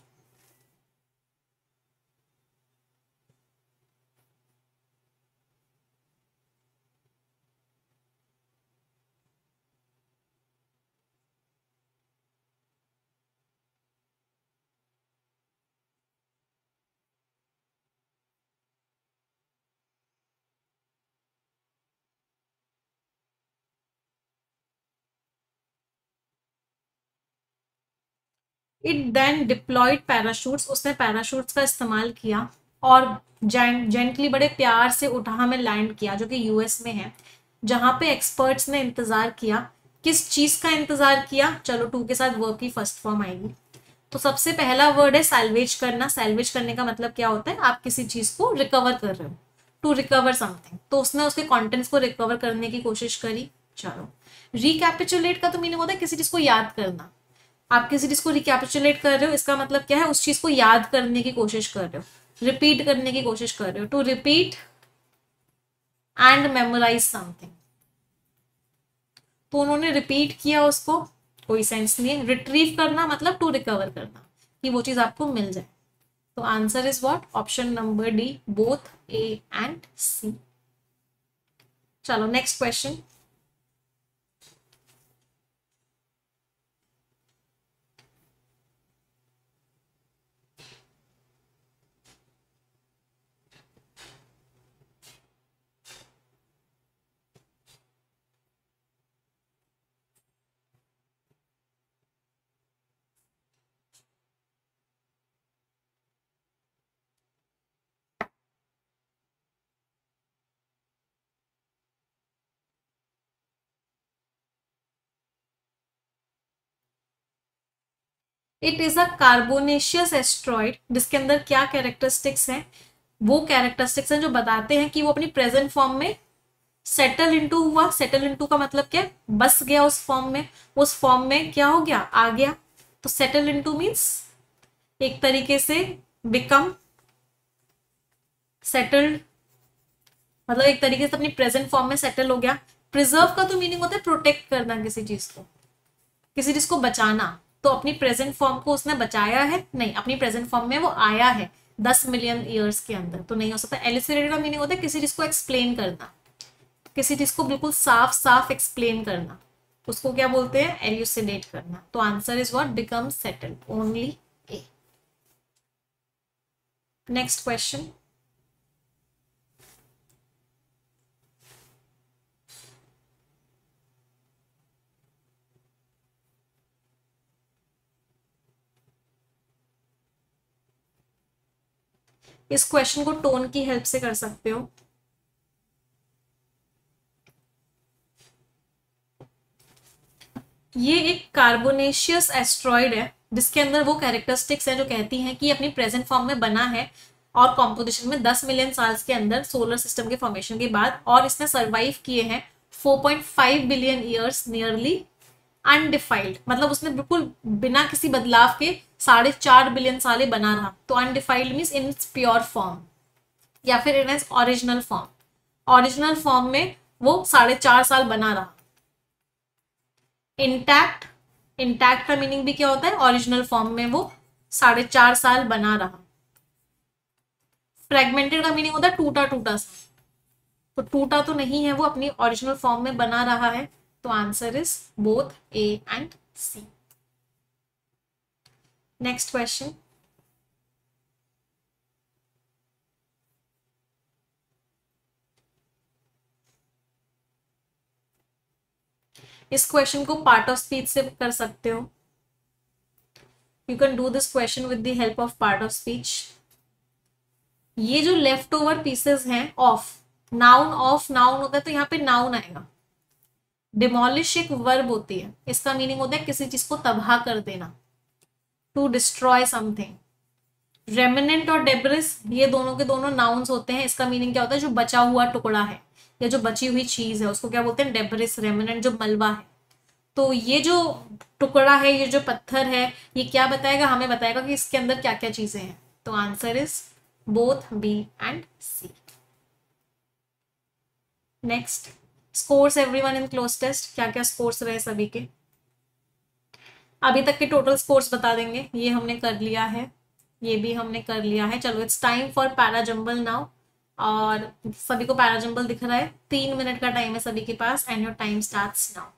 It then deployed parachutes, उसने पैराशूट्स का इस्तेमाल किया और जेंटली बड़े प्यार से उठाह में लैंड किया, जो कि यूएस में है, जहां पे एक्सपर्ट्स ने इंतजार किया। किस चीज का इंतजार किया, चलो टू के साथ वर्क की फर्स्ट फॉर्म आएगी। तो सबसे पहला वर्ड है सैल्वेज करना। सैल्वेज करने का मतलब क्या होता है, आप किसी चीज को रिकवर कर रहे हो, टू रिकवर समथिंग। तो उसने उसके कंटेंट्स को रिकवर करने की कोशिश करी। चलो रिकैपिचुलेट का तो मीनिंग होता है किसी चीज को याद करना। आप किसी चीज को रिकैपिचुलेट कर रहे हो, इसका मतलब क्या है, उस चीज को याद करने की कोशिश कर रहे हो, रिपीट करने की कोशिश कर रहे हो। To repeat and memorise something. तो उन्होंने रिपीट किया उसको, कोई सेंस नहीं है। रिट्रीव करना मतलब टू रिकवर करना, कि वो चीज आपको मिल जाए। तो answer is what, option number D, both A and C. चलो next question. It is a carbonaceous asteroid, जिसके अंदर क्या कैरेक्टरिस्टिक्स हैं, वो कैरेक्टरिस्टिक्स हैं जो बताते हैं कि वो अपनी प्रेजेंट फॉर्म में सेटल इनटू हुआ। सेटल इनटू का मतलब क्या, बस गया उस फॉर्म में, उस फॉर्म में क्या हो गया, आ गया। तो सेटल इनटू मींस एक तरीके से बिकम सेटल्ड, मतलब एक तरीके से अपनी प्रेजेंट फॉर्म में सेटल हो गया। प्रिजर्व का तो मीनिंग होता है प्रोटेक्ट करना किसी चीज को, किसी चीज को बचाना। तो अपनी प्रेजेंट फॉर्म को उसने बचाया है, नहीं, अपनी प्रेजेंट फॉर्म में वो आया है 10 मिलियन ईयर्स के अंदर, तो नहीं हो सकता। एलिसिडेटेड का मीनिंग होता है किसी चीज को एक्सप्लेन करना, किसी चीज को बिल्कुल साफ साफ एक्सप्लेन करना, उसको क्या बोलते हैं, एल्यूसिडेट करना। तो answer is what, become settled, only A. Next question. इस क्वेश्चन को टोन की हेल्प से कर सकते हो। ये एक कार्बोनेशियस एस्ट्रॉइड है, जिसके अंदर वो कैरेक्टरिस्टिक्स हैं जो कहती हैं कि अपनी प्रेजेंट फॉर्म में बना है और कॉम्पोजिशन में 10 मिलियन साल्स के अंदर सोलर सिस्टम के फॉर्मेशन के बाद, और इसने सर्वाइव किए हैं 4.5 बिलियन ईयर्स नियरली अनडिफाइल्ड। मतलब उसने बिल्कुल बिना किसी बदलाव के 4.5 बिलियन साल बना रहा। तो undefiled means in its pure form या फिर in its original form. Original form में वो 4.5 साल बना रहा। इंटैक्ट, इंटैक्ट का मीनिंग भी क्या होता है, ओरिजिनल फॉर्म में वो 4.5 साल बना रहा। फ्रेगमेंटेड का मीनिंग होता है टूटा टूटा सा, तो टूटा तो नहीं है वो, अपनी ओरिजिनल फॉर्म में बना रहा है। तो answer is both A and C. Next question, इस क्वेश्चन को पार्ट ऑफ स्पीच से कर सकते हो। You can do this question with the help of part of speech. ये जो लेफ्ट ओवर पीसेस हैं ऑफ नाउन होता है, तो यहाँ पे नाउन आएगा। डिमोलिश एक वर्ब होती है, इसका मीनिंग होता है किसी चीज को तबाह कर देना, टू डिस्ट्रॉय समथिंग। रेमिनेंट और डेब्रिस ये दोनों के दोनों नाउन्स होते हैं, इसका मीनिंग क्या होता है, जो बचा हुआ टुकड़ा है या जो बची हुई चीज है उसको क्या बोलते हैं, डेब्रिस। रेमिनेंट जो मलबा है। तो ये जो टुकड़ा है, ये जो पत्थर है, ये क्या बताएगा, हमें बताएगा कि इसके अंदर क्या क्या चीजें हैं। तो answer is both B and C. Next, scores everyone in cloze test, क्या क्या स्कोर्स रहे सभी के, अभी तक के टोटल स्कोर्स बता देंगे। ये हमने कर लिया है, ये भी हमने कर लिया है। चलो it's time for parajumble now. और सभी को पैराजंबल दिख रहा है, 3 मिनट का टाइम है सभी के पास, and your time starts now.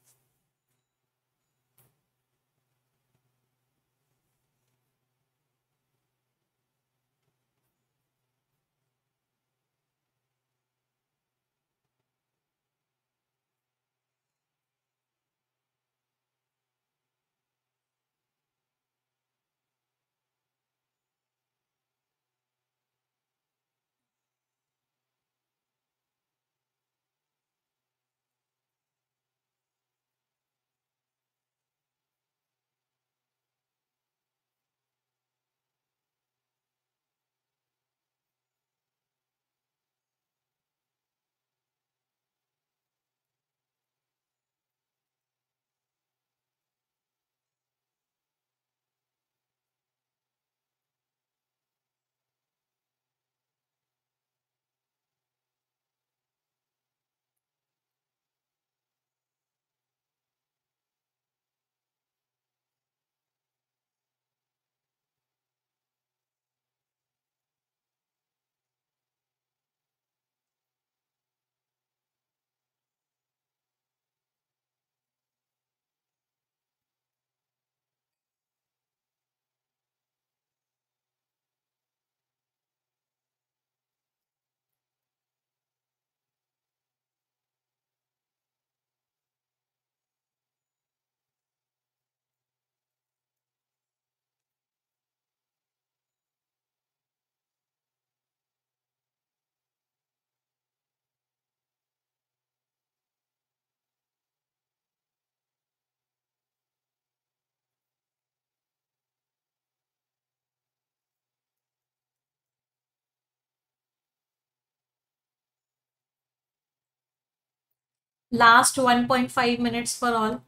Last 1.5 minutes for all.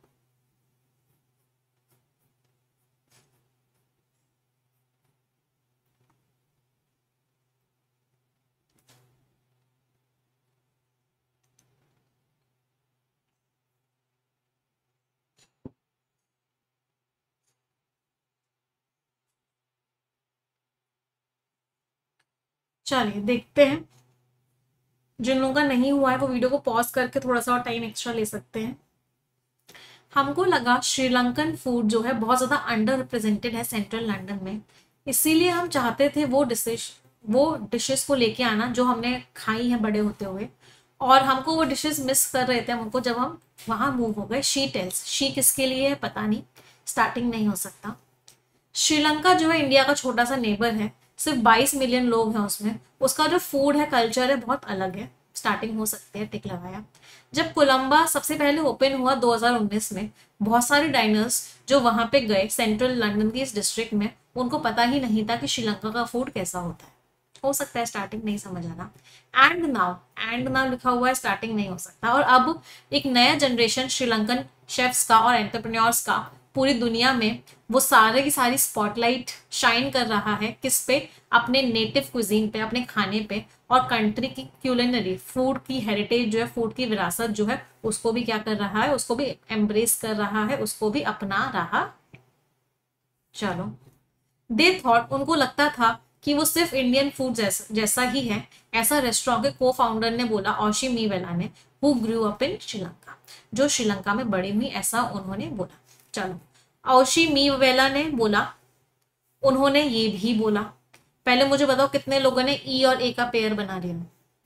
चलिए देखते हैं, जिन लोगों का नहीं हुआ है वो वीडियो को पॉज करके थोड़ा सा और टाइम एक्स्ट्रा ले सकते हैं। हमको लगा श्रीलंकन फूड जो है बहुत ज़्यादा अंडर रिप्रेजेंटेड है सेंट्रल लंदन में, इसीलिए हम चाहते थे वो डिशेस को लेके आना जो हमने खाई हैं बड़े होते हुए, और हमको वो डिशेस मिस कर रहे थे हमको जब हम वहाँ मूव हो गए। शी टेल्स, शी किसके लिए है पता नहीं, स्टार्टिंग नहीं हो सकता। श्रीलंका जो है इंडिया का छोटा सा नेबर है, सिर्फ 22 मिलियन लोग हैं उसमें, उसका जो फूड है, कल्चर है, बहुत अलग है। स्टार्टिंग हो सकती है, टिक लगाया। जब कोलंबा सबसे पहले ओपन हुआ 2019 में, बहुत सारे डाइनर्स जो वहां पे गए सेंट्रल लंदन की इस डिस्ट्रिक्ट में, उनको पता ही नहीं था कि श्रीलंका का फूड कैसा होता है। हो सकता है स्टार्टिंग नहीं समझ आना। एंड नाउ लिखा हुआ है, स्टार्टिंग नहीं हो सकता। और अब एक नया जनरेशन श्रीलंकन शेफ्स का और एंटरप्रेन्योर्स का पूरी दुनिया में, वो सारे की सारी स्पॉटलाइट शाइन कर रहा है किस पे, अपने नेटिव कुजीन पे, अपने खाने पे, और कंट्री की क्यूलिनरी फूड की हेरिटेज जो है, फूड की विरासत जो है, उसको भी क्या कर रहा है, उसको भी एम्ब्रेस कर रहा है, उसको भी अपना रहा है। चलो, दे थॉट, उनको लगता था कि वो सिर्फ इंडियन फूड जैसा ही है। ऐसा रेस्टोरेंट के को फाउंडर ने बोला, ओशी मीवेला ने, who grew up in Sri Lanka, जो श्रीलंका में बड़ी हुई, ऐसा उन्होंने बोला। चलो, औशी मी वेला ने बोला, उन्होंने ये भी बोला। पहले मुझे बताओ कितने लोगों ने ई और ए का पेयर बना लिया?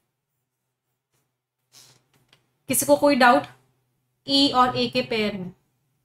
किसी को कोई डाउट ई और ए के पेयर में?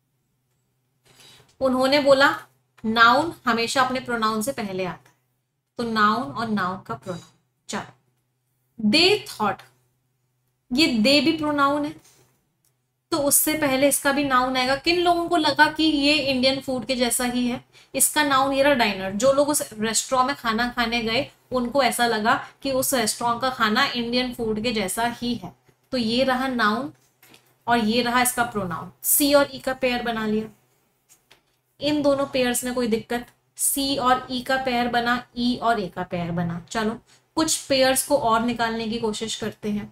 उन्होंने बोला, नाउन हमेशा अपने प्रोनाउन से पहले आता है, तो नाउन और नाउन का प्रोनाउन। चलो, दे थॉट, ये दे भी प्रोनाउन है, तो उससे पहले इसका भी नाउन आएगा। किन लोगों को लगा कि ये इंडियन फूड के जैसा ही है? इसका नाउन ये रहा डाइनर। जो लोग उस रेस्टोरेंट में खाना खाने गए उनको ऐसा लगा कि उस रेस्टोरेंट का खाना इंडियन फूड के जैसा ही है, तो ये रहा नाउन और ये रहा इसका प्रोनाउन। सी और ई का पेयर बना लिया। इन दोनों पेयर्स में कोई दिक्कत? सी और ई का पेयर बना, ई और ए का पेयर बना। चलो, कुछ पेयर्स को और निकालने की कोशिश करते हैं।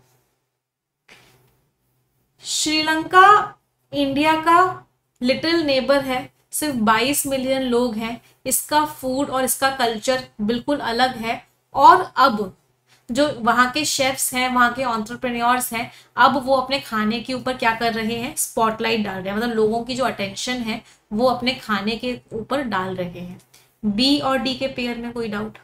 श्रीलंका इंडिया का लिटिल नेबर है, सिर्फ 22 मिलियन लोग हैं। इसका फूड और इसका कल्चर बिल्कुल अलग है। और अब जो वहाँ के शेफ्स हैं, वहाँ के एंटरप्रेन्योर्स हैं, अब वो अपने खाने के ऊपर क्या कर रहे हैं? स्पॉटलाइट डाल रहे हैं। मतलब लोगों की जो अटेंशन है वो अपने खाने के ऊपर डाल रहे हैं। बी और डी के पेयर में कोई डाउट?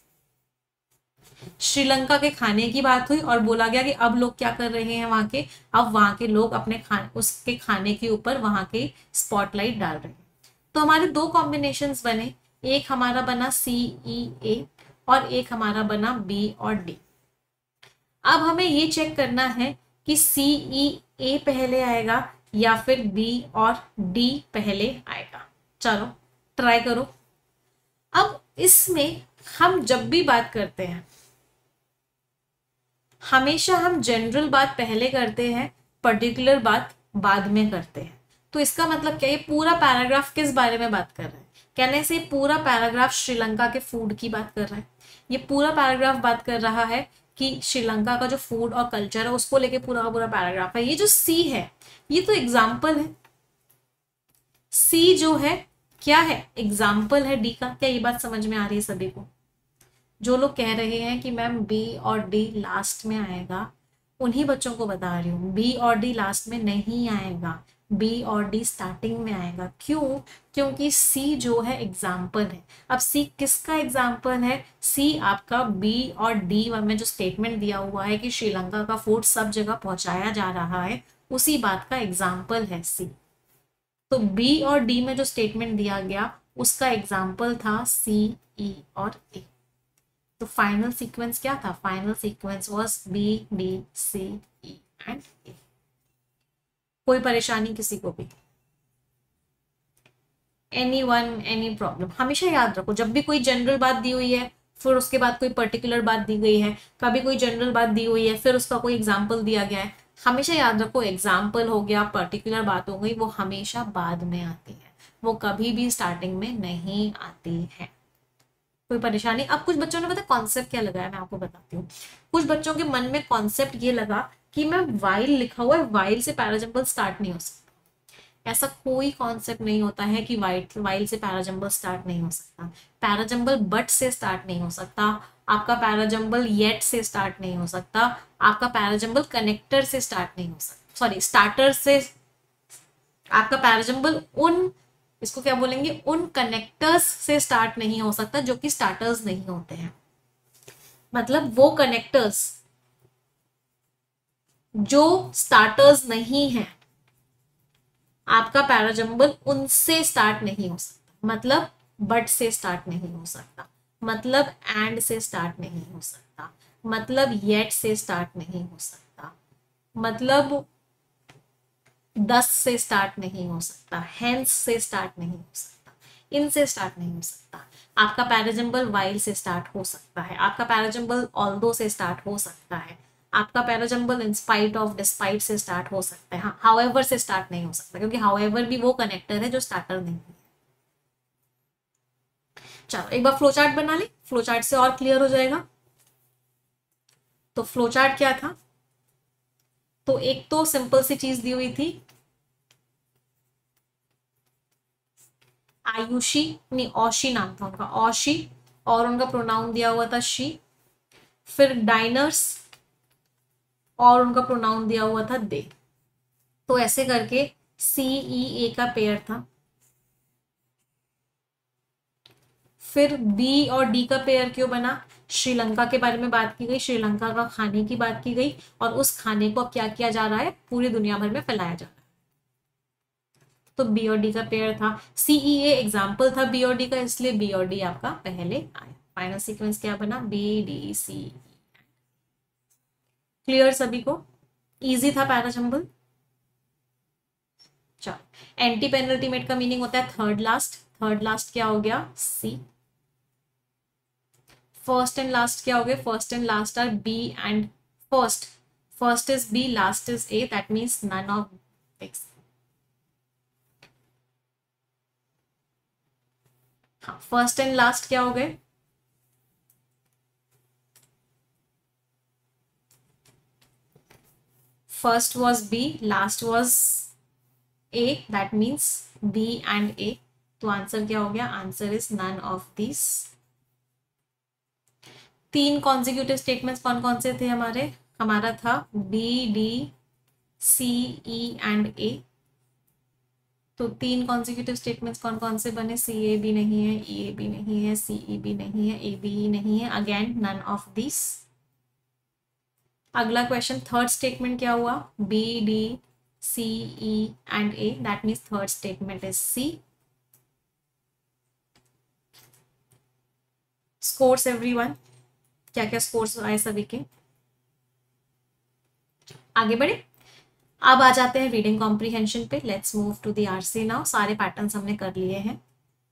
श्रीलंका के खाने की बात हुई और बोला गया कि अब लोग क्या कर रहे हैं वहां के? अब वहां के लोग अपने उसके खाने के ऊपर वहां के स्पॉटलाइट डाल रहे हैं। तो हमारे दो कॉम्बिनेशंस बने, एक हमारा बना सी ई ए और एक हमारा बना बी और डी। अब हमें ये चेक करना है कि सी ई ए पहले आएगा या फिर बी और डी पहले आएगा। चलो ट्राई करो। अब इसमें हम जब भी बात करते हैं हमेशा हम जनरल बात पहले करते हैं, पर्टिकुलर बात बाद में करते हैं। तो इसका मतलब क्या? ये पूरा पैराग्राफ किस बारे में बात कर रहा है? कहने से पूरा पैराग्राफ श्रीलंका के फूड की बात कर रहा है। ये पूरा पैराग्राफ बात कर रहा है कि श्रीलंका का जो फूड और कल्चर है उसको लेके पूरा का पूरा पैराग्राफ है। ये जो सी है ये तो एग्जाम्पल है। सी जो है क्या है? एग्जाम्पल है डी का। क्या ये बात समझ में आ रही है सभी को? जो लोग कह रहे हैं कि मैम बी और डी लास्ट में आएगा, उन्हीं बच्चों को बता रही हूँ, बी और डी लास्ट में नहीं आएगा, बी और डी स्टार्टिंग में आएगा। क्यों? क्योंकि सी जो है एग्जाम्पल है। अब सी किसका एग्जाम्पल है? सी आपका बी और डी में जो स्टेटमेंट दिया हुआ है कि श्रीलंका का फूड सब जगह पहुंचाया जा रहा है, उसी बात का एग्जाम्पल है सी। तो बी और डी में जो स्टेटमेंट दिया गया उसका एग्जाम्पल था सी, ई और ए। तो फाइनल सीक्वेंस क्या था? Final sequence was B, D, C, E and A. कोई परेशानी किसी को भी? Anyone, any problem? हमेशा याद रखो जब भी कोई जनरल बात दी हुई है फिर उसके बाद कोई पर्टिकुलर बात दी गई है, कभी कोई जनरल बात दी हुई है फिर उसका कोई एग्जाम्पल दिया गया है, हमेशा याद रखो एग्जाम्पल हो गया, पर्टिकुलर बात हो गई, वो हमेशा बाद में आती है, वो कभी भी स्टार्टिंग में नहीं आती है। कोई परेशानी? अब कुछ बच्चों ने पता कॉन्सेप्ट क्या लगाया, मैं आपको बताती हूँ। कुछ बच्चों के मन में कॉन्सेप्ट ये लगा कि मैं वाइल लिखा हुआ है, वाइल से पैराजंबल स्टार्ट नहीं हो सकता। ऐसा कोई कॉन्सेप्ट नहीं होता है कि वाइल से पैराजंबल स्टार्ट नहीं हो सकता। पैराजंबल बट से स्टार्ट नहीं हो सकता, आपका पैराजंबल येट से स्टार्ट नहीं हो सकता, आपका पैराजंबल कनेक्टर से स्टार्ट नहीं हो सकता, सॉरी स्टार्टर से। आपका पैराजंबल उन, इसको क्या बोलेंगे, उन कनेक्टर्स से स्टार्ट नहीं हो सकता जो कि स्टार्टर्स नहीं होते हैं। मतलब वो कनेक्टर्स जो स्टार्टर्स नहीं है, आपका पैराजंबल उनसे स्टार्ट नहीं हो सकता। मतलब बट से स्टार्ट नहीं हो सकता, मतलब एंड से स्टार्ट नहीं हो सकता, मतलब येट से स्टार्ट नहीं हो सकता, मतलब 10 से स्टार्ट नहीं हो सकता, हेंस से स्टार्ट नहीं हो सकता, इनसे स्टार्ट नहीं हो सकता। आपका पैराजंबल वाइल से स्टार्ट हो सकता है, आपका पैराजंबल ऑल्दो से स्टार्ट हो सकता है, आपका parajumble in spite of, despite से स्टार्ट हो सकता है। हाँ, हाउएवर से स्टार्ट नहीं हो सकता, क्योंकि हाउएवर भी वो कनेक्टर है जो स्टार्टर नहीं है। चलो एक बार फ्लो चार्ट बना ले, फ्लो चार्ट से और क्लियर हो जाएगा। तो फ्लो चार्ट क्या था? तो एक तो सिंपल सी चीज दी हुई थी, आयुषी, नहीं औशी नाम था उनका, औशी, और उनका प्रोनाउन दिया हुआ था शी। फिर डाइनर्स और उनका प्रोनाउन दिया हुआ था दे। तो ऐसे करके CEA का पेयर था, फिर बी और डी का पेयर क्यों बना? श्रीलंका के बारे में बात की गई, श्रीलंका का खाने की बात की गई, और उस खाने को अब क्या किया जा रहा है, पूरी दुनिया भर में फैलाया जा रहा है। तो बी और डी का पेयर था। CEA एग्जाम्पल था बी और डी का, इसलिए बी और डी आपका पहले आया। फाइनल सीक्वेंस क्या बना? BDC। क्लियर सभी को? इजी था पैराजंबल। चलो, एंटी पेनल्टीमेट का मीनिंग होता है थर्ड लास्ट। थर्ड लास्ट क्या हो गया? C। फर्स्ट एंड लास्ट क्या हो गए? First and last are B and first. First is B, last is A, that means none of this. हाँ, फर्स्ट एंड लास्ट क्या हो गए? First was B, last was A, that means B and A। तो answer क्या हो गया? Answer is none of this. तीन consecutive statements कौन कौन से थे हमारे? हमारा था B, D, C, E and A। तो तीन कॉन्जिक्यूटिव स्टेटमेंट्स कौन कौन से बने? CA भी नहीं है, EA भी नहीं है, CE भी नहीं है, AB ही नहीं है, अगेन नन ऑफ दिस। अगला क्वेश्चन, थर्ड स्टेटमेंट क्या हुआ? B, D, C, E and A, that means third statement is C। Scores everyone, क्या क्या स्कोर्स आए सभी के? आगे बढ़े। अब आ जाते हैं रीडिंग कॉम्प्रीहेंशन पे। Let's move to the RC now. सारे पैटर्न्स हमने कर लिए हैं।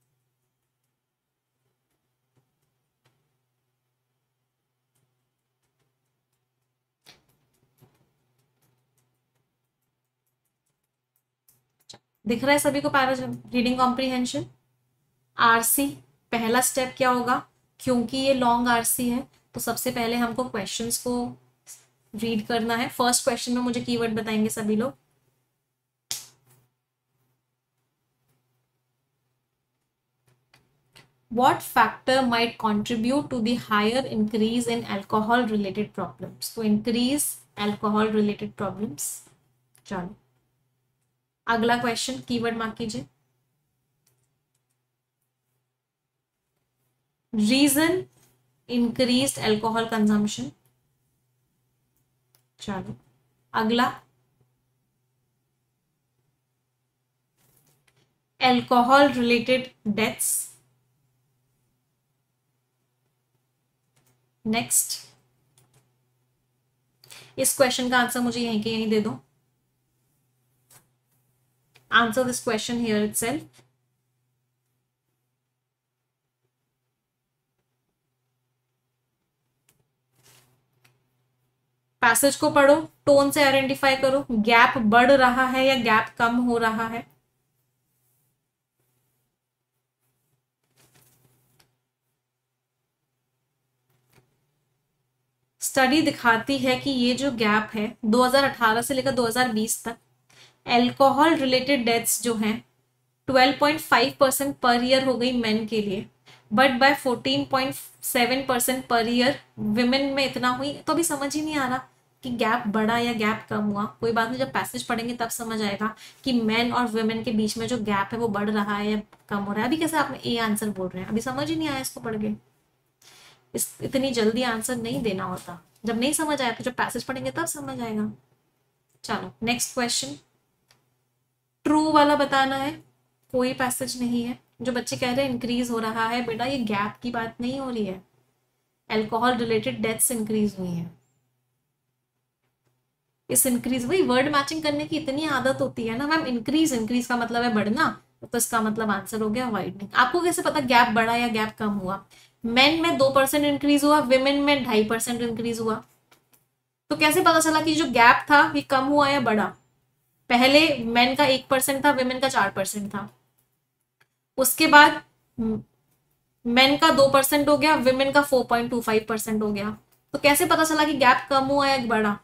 दिख रहा है सभी को पैरा रीडिंग कॉम्प्रीहेंशन? RC पहला स्टेप क्या होगा? क्योंकि ये लॉन्ग RC है तो सबसे पहले हमको क्वेश्चंस को रीड करना है। फर्स्ट क्वेश्चन में मुझे कीवर्ड बताएंगे सभी लोग। What factor might contribute to the higher increase in alcohol related problems? तो increase alcohol related problems। चलो अगला क्वेश्चन, कीवर्ड मार्क कीजिए। Reason increased alcohol consumption. चलो अगला, अल्कोहल रिलेटेड डेथ्स। नेक्स्ट, इस क्वेश्चन का आंसर मुझे यहीं के यहीं दे दो। Answer this question here itself. Passage को पढ़ो, टोन से आइडेंटिफाई करो, गैप बढ़ रहा है या गैप कम हो रहा है? स्टडी दिखाती है कि ये जो गैप है 2018 से लेकर 2020 तक, अल्कोहल रिलेटेड डेथ्स जो हैं 12.5% पर ईयर हो गई मेन के लिए, but by 14.7% per year women में इतना हुई। तो अभी समझ ही नहीं आ रहा कि गैप बढ़ा या गैप कम हुआ। कोई बात नहीं, जब पैसेज पढ़ेंगे तब समझ आएगा कि मेन और विमेन के बीच में जो गैप है वो बढ़ रहा है या कम हो रहा है। अभी कैसे आपने ए आंसर बोल रहे हैं? अभी समझ ही नहीं आया इसको पढ़ के। इतनी जल्दी आंसर नहीं देना होता। जब नहीं समझ आया तो जब पैसेज पढ़ेंगे तब समझ आएगा। चलो नेक्स्ट क्वेश्चन, ट्रू वाला बताना है। कोई पैसेज नहीं है। जो बच्चे कह रहे हैं इंक्रीज हो रहा है, बेटा ये गैप की बात नहीं हो रही है, अल्कोहल रिलेटेड डेथ्स इंक्रीज हुई है। इस इंक्रीज, वही वर्ड मैचिंग करने की इतनी आदत होती है ना मैम। इंक्रीज, इंक्रीज का मतलब है बढ़ना, तो इसका मतलब आंसर हो गया वाइडनिंग। आपको कैसे पता गैप बढ़ा या गैप कम हुआ? मेन में 2% इंक्रीज हुआ, विमेन में 2.5% इंक्रीज हुआ। तो कैसे पता चला कि जो गैप था ये कम हुआ या बढ़ा? पहले मेन का 1% था, विमेन का 4% था। उसके बाद मेन का 2% हो गया, विमेन का 4.25% हो गया। तो कैसे पता चला कि गैप कम हुआ या बढ़ा?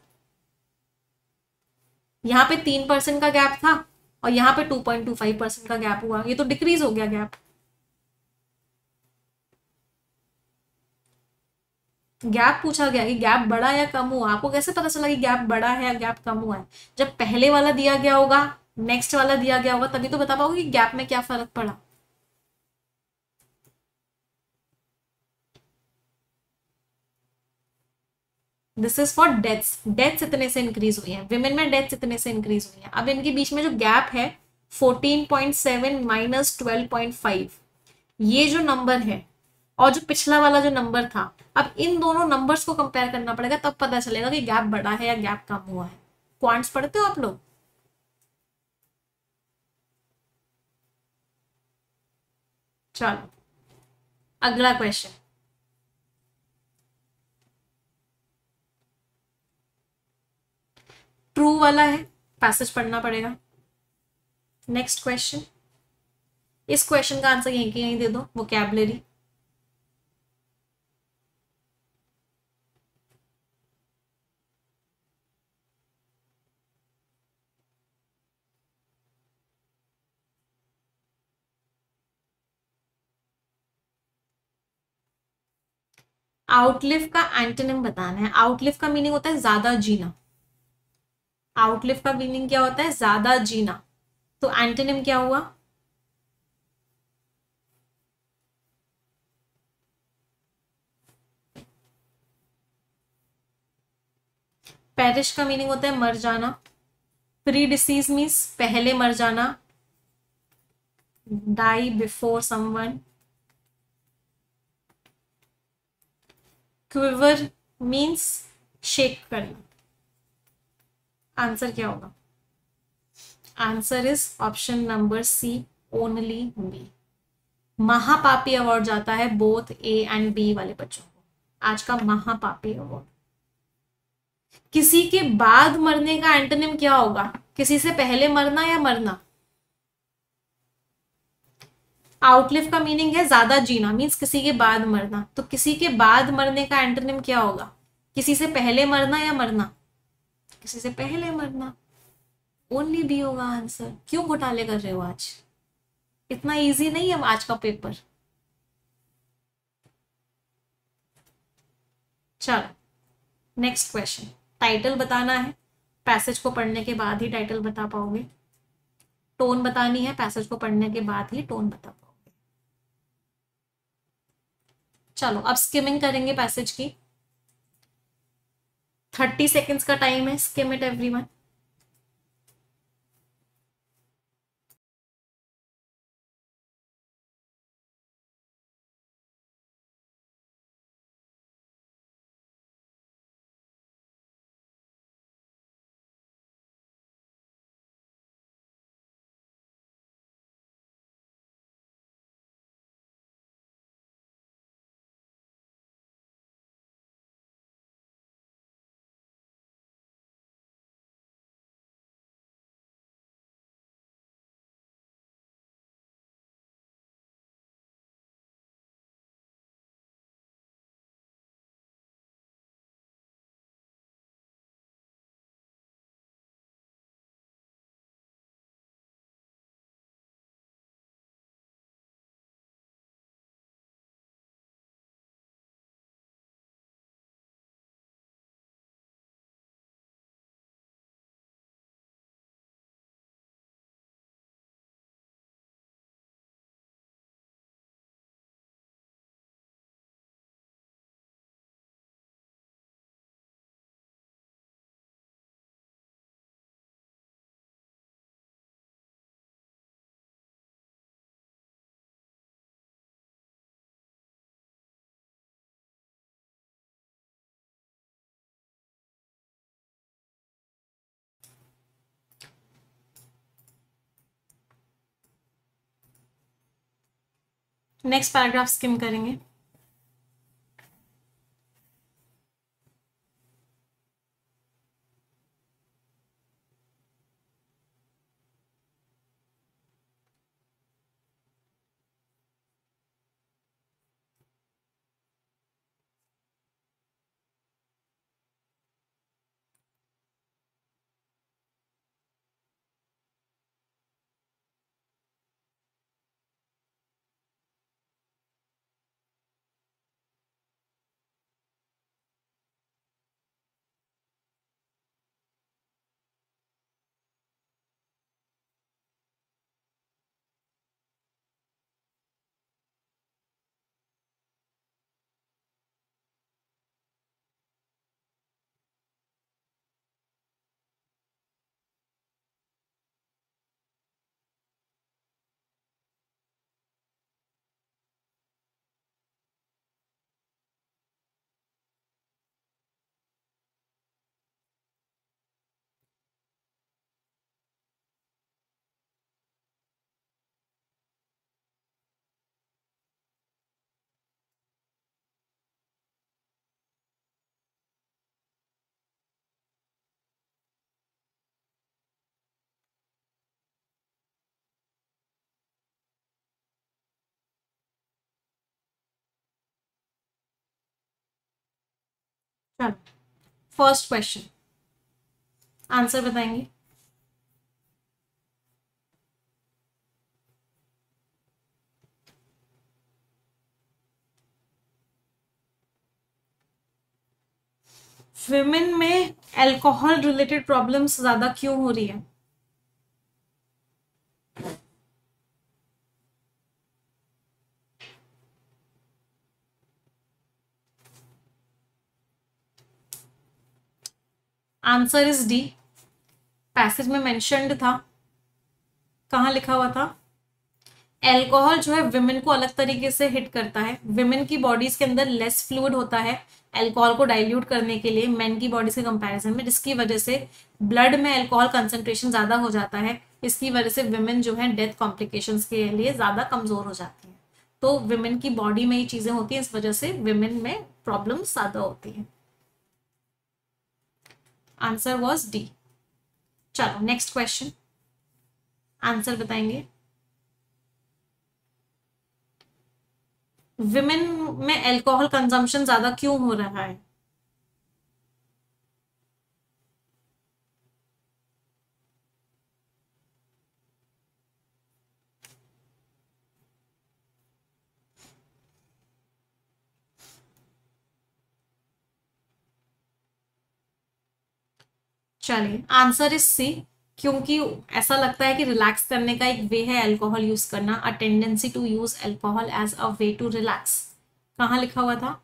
यहाँ पे 3% का गैप था और यहाँ पे 2.25% का गैप हुआ, ये तो डिक्रीज हो गया गैप। गैप पूछा गया कि गैप बढ़ा या कम हुआ। आपको कैसे पता चला कि गैप बढ़ा है या गैप कम हुआ है? जब पहले वाला दिया गया होगा नेक्स्ट वाला दिया गया होगा तभी तो बता पाओगे कि गैप में क्या फर्क पड़ा। This is for deaths, deaths इतने से इंक्रीज हुई है, विमेन में डेथ्स इतने से इंक्रीज हुई है। अब इनके बीच में जो गैप है 14.7 माइनस 12.5, ये जो नंबर है और जो पिछला वाला जो नंबर था, अब इन दोनों नंबर्स को कंपेयर करना पड़ेगा, तब पता चलेगा कि गैप बढ़ा है या गैप कम हुआ है। क्वांट्स पढ़ते हो आप लोग? चलो अगला क्वेश्चन, ट्रू वाला है, पैसेज पढ़ना पड़ेगा। नेक्स्ट क्वेश्चन, इस क्वेश्चन का आंसर यहीं के यहीं दे दो, वोकैबुलरी। आउटलिव का एंटोनिम बताना है। आउटलिव का मीनिंग होता है ज्यादा जीना। आउटलिव का मीनिंग क्या होता है? ज्यादा जीना। तो एंटोनिम क्या हुआ? पेरिश का मीनिंग होता है मर जाना। प्री डिसीज मीन्स पहले मर जाना, die before someone. Quiver means shake करना। आंसर क्या होगा? Answer is option number C, only B. महापापी अवार्ड जाता है बोथ ए एंड बी वाले बच्चों को, आज का महापापी अवार्ड। किसी के बाद मरने का एंटोनिम क्या होगा? किसी से पहले मरना या मरना? आउटलिव का मीनिंग है ज्यादा जीना, मीन्स किसी के बाद मरना, तो किसी के बाद मरने का एंटोनिम क्या होगा? किसी से पहले मरना या मरना? किसी से पहले मरना, ओनली बी होगा आंसर। क्यों घोटाले कर रहे हो आज? इतना इजी नहीं है आज का पेपर। चलो नेक्स्ट क्वेश्चन, टाइटल बताना है, पैसेज को पढ़ने के बाद ही टाइटल बता पाओगे। टोन बतानी है, पैसेज को पढ़ने के बाद ही टोन बता पाओगे। चलो अब स्किमिंग करेंगे पैसेज की। 30 सेकेंड्स का टाइम है, skim it everyone. Next paragraph skim करेंगे। चलो फर्स्ट क्वेश्चन आंसर बताएंगे। विमेन में अल्कोहल रिलेटेड प्रॉब्लम्स ज्यादा क्यों हो रही है? Answer is D. पैसेज में मेंशन्ड था, कहाँ लिखा हुआ था? अल्कोहल जो है विमेन को अलग तरीके से हिट करता है। विमेन की बॉडीज के अंदर लेस फ्लूइड होता है अल्कोहल को डाइल्यूट करने के लिए मेन की बॉडीज के कंपैरिजन में, जिसकी वजह से ब्लड में अल्कोहल कंसंट्रेशन ज्यादा हो जाता है। इसकी वजह से विमेन जो है डेथ कॉम्प्लिकेशंस के लिए ज्यादा कमजोर हो जाती है। तो विमेन की बॉडी में ये चीजें होती हैं, इस वजह से विमेन में प्रॉब्लम ज्यादा होती है। Answer was D. चलो नेक्स्ट क्वेश्चन आंसर बताएंगे। विमेन में अल्कोहल कंजम्पशन ज्यादा क्यों हो रहा है? चलिए आंसर इज सी। क्योंकि ऐसा लगता है कि रिलैक्स करने का एक वे है अल्कोहल यूज करना, a tendency to use alcohol as a way to relax. कहाँ लिखा हुआ था?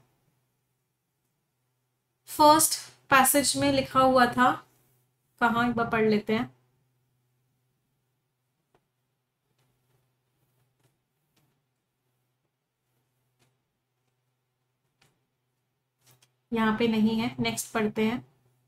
फर्स्ट पैसेज में लिखा हुआ था। कहाँ, एक बार पढ़ लेते हैं। यहाँ पे नहीं है, नेक्स्ट पढ़ते हैं।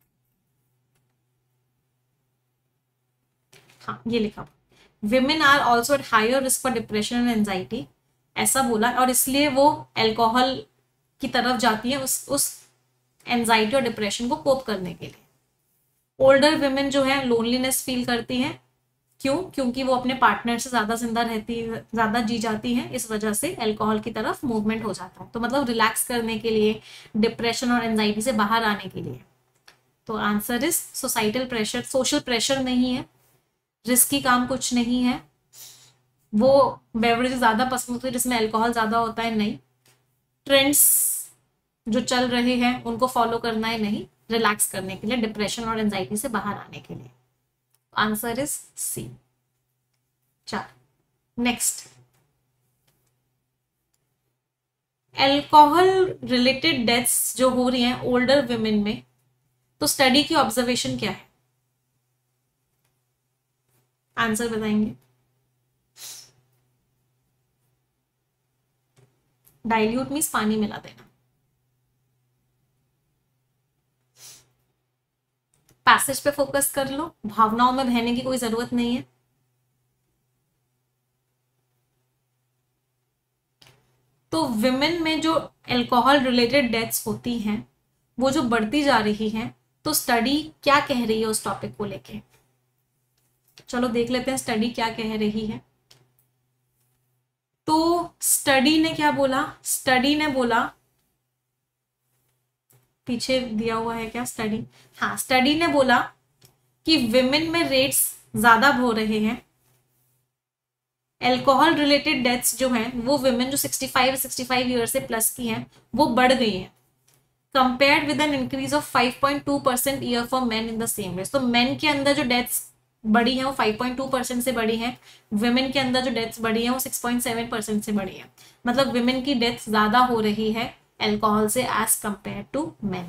हाँ ये लिखा, women are also at higher risk for depression and anxiety, ऐसा बोला, और इसलिए वो अल्कोहल की तरफ जाती है उस एंजाइटी और डिप्रेशन को कोप करने के लिए। ओल्डर विमेन जो है लोनलीनेस फील करती हैं। क्यों? क्योंकि वो अपने पार्टनर से ज्यादा जिंदा रहती है, ज्यादा जी जाती हैं, इस वजह से अल्कोहल की तरफ मूवमेंट हो जाता है। तो मतलब रिलैक्स करने के लिए, डिप्रेशन और एंजाइटी से बाहर आने के लिए। तो answer is societal pressure. Social pressure नहीं है, रिस्की काम कुछ नहीं है, वो बेवरेज ज्यादा पसंद होती है जिसमें अल्कोहल ज्यादा होता है, नहीं। ट्रेंड्स जो चल रहे हैं उनको फॉलो करना है, नहीं। रिलैक्स करने के लिए, डिप्रेशन और एंजाइटी से बाहर आने के लिए। Answer is C. चलो नेक्स्ट, अल्कोहल रिलेटेड डेथ्स जो हो रही हैं ओल्डर विमेन में, तो स्टडी की ऑब्जर्वेशन क्या है? आंसर बताएंगे। डाइल्यूट मीन्स पानी मिला देना। पैसेज पे फोकस कर लो, भावनाओं में बहने की कोई जरूरत नहीं है। तो विमेन में जो अल्कोहल रिलेटेड डेथ्स होती हैं वो जो बढ़ती जा रही हैं, तो स्टडी क्या कह रही है उस टॉपिक को लेके? चलो देख लेते हैं स्टडी क्या कह रही है। तो स्टडी ने क्या बोला? स्टडी ने बोला, पीछे दिया हुआ है क्या स्टडी? हाँ, स्टडी ने बोला कि विमेन में रेट्स ज्यादा हो रहे हैं। अल्कोहल रिलेटेड डेथ्स जो हैं वो विमेन जो 65 ईयर से प्लस की हैं वो बढ़ गई हैं, compared with an increase of 5.2% year for men in the same race. तो मेन के अंदर जो डेथ्स बढ़ी हैं वो 5.2% से बढ़ी हैं, विमेन के अंदर जो डेथ्स बढ़ी हैं वो 6.7% से बढ़ी है। मतलब विमेन की डेथ ज्यादा हो रही है अल्कोहल से एज कंपेयर टू मेन।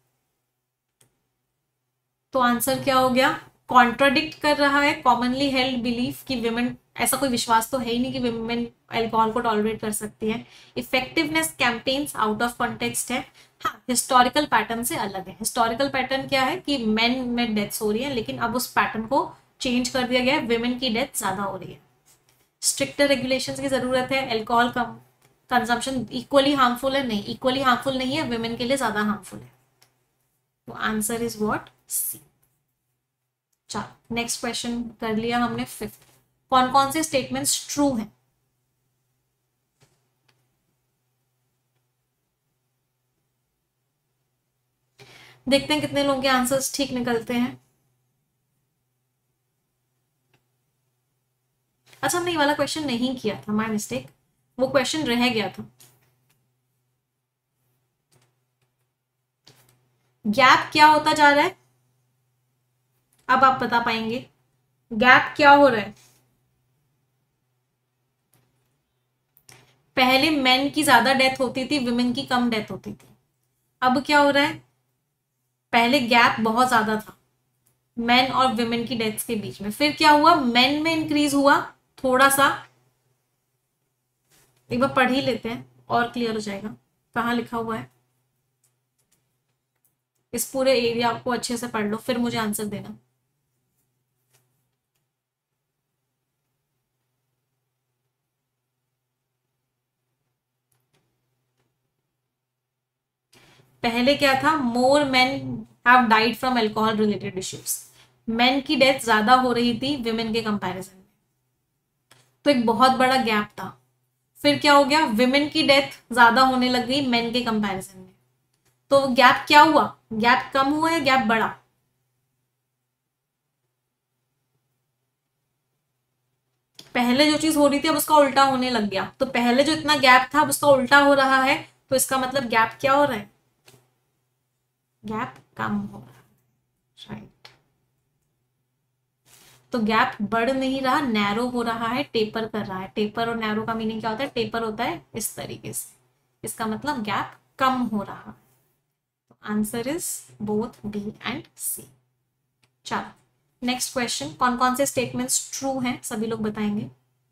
तो आंसर क्या हो गया? कॉन्ट्राडिक्ट कर रहा है कॉमनली हेल्ड बिलीफ कि विमेन, ऐसा कोई विश्वास तो है ही नहीं कि विमेन अल्कोहल को टॉलरेट कर सकती है। Effectiveness campaigns out of context है। हाँ, हिस्टोरिकल पैटर्न से अलग है। हिस्टोरिकल पैटर्न क्या है कि मेन में डेथ्स हो रही है, लेकिन अब उस पैटर्न को चेंज कर दिया गया है, विमेन की डेथ ज्यादा हो रही है। स्ट्रिक्टर रेगुलेशंस की जरूरत है। अल्कोहल कंजम्पशन इक्वली हार्मफुल है? नहीं, इक्वली हार्मफुल नहीं है, विमेन के लिए ज्यादा हार्मफुल है। तो आंसर इज व्हाट? सी। चलो नेक्स्ट क्वेश्चन कर लिया हमने। फिफ्थ, कौन कौन से स्टेटमेंट्स ट्रू हैं? देखते हैं कितने लोगों के आंसर्स ठीक निकलते हैं। अच्छा, हमने ये वाला क्वेश्चन नहीं किया था, माय मिस्टेक, वो क्वेश्चन रह गया था। गैप क्या होता जा रहा है, अब आप बता पाएंगे गैप क्या हो रहा है। पहले मेन की ज्यादा डेथ होती थी, विमेन की कम डेथ होती थी। अब क्या हो रहा है, पहले गैप बहुत ज्यादा था मेन और विमेन की डेथ्स के बीच में, फिर क्या हुआ, मेन में इंक्रीज हुआ थोड़ा सा। एक बार पढ़ ही लेते हैं और क्लियर हो जाएगा कहाँ लिखा हुआ है। इस पूरे एरिया को अच्छे से पढ़ लो, फिर मुझे आंसर देना। पहले क्या था, more men have died from alcohol related issues, men की डेथ ज्यादा हो रही थी विमेन के कंपैरिजन में, तो एक बहुत बड़ा गैप था। फिर क्या हो गया, विमेन की डेथ ज्यादा होने लग गई मेन के कंपैरिजन में, तो गैप क्या हुआ, गैप कम हुआ या गैप बढ़ा। पहले जो चीज हो रही थी अब उसका उल्टा होने लग गया, तो पहले जो इतना गैप था अब उसका उल्टा हो रहा है, तो इसका मतलब गैप क्या हो रहा है, गैप कम हो रहा है, राइट। तो गैप बढ़ नहीं रहा, नैरो हो रहा है, टेपर कर रहा है। टेपर और नैरो का मीनिंग क्या होता है, टेपर होता है इस तरीके से, इसका मतलब गैप कम हो रहा है। तो answer is both B and C. चलो नेक्स्ट क्वेश्चन, कौन कौन से स्टेटमेंट्स ट्रू हैं सभी लोग बताएंगे।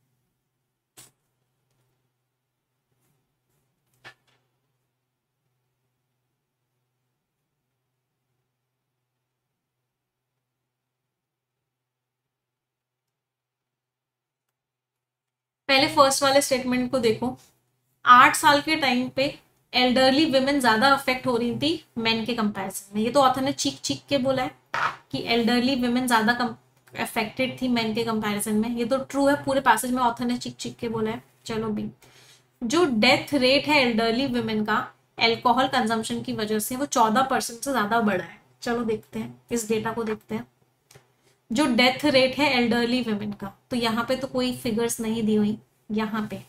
पहले फर्स्ट वाले स्टेटमेंट को देखो, 8 साल के टाइम पे एल्डरली विमेन ज्यादा अफेक्ट हो रही थी मेन के कंपैरिजन में। ये तो ऑथर ने चीख चीख के बोला है कि एल्डरली विमेन ज्यादा अफेक्टेड थी मेन के कंपैरिजन में, ये तो ट्रू है, पूरे पैसेज में ऑथर ने चीख चीख के बोला है। चलो बी, जो डेथ रेट है एल्डरली विमेन का एल्कोहल कंजम्पशन की वजह से, वो 14% से ज्यादा बढ़ा है। चलो देखते हैं, इस डेटा को देखते हैं। जो डेथ रेट है एल्डरली विमेन का, तो यहाँ पे तो कोई फिगर्स नहीं दी हुई, यहाँ पे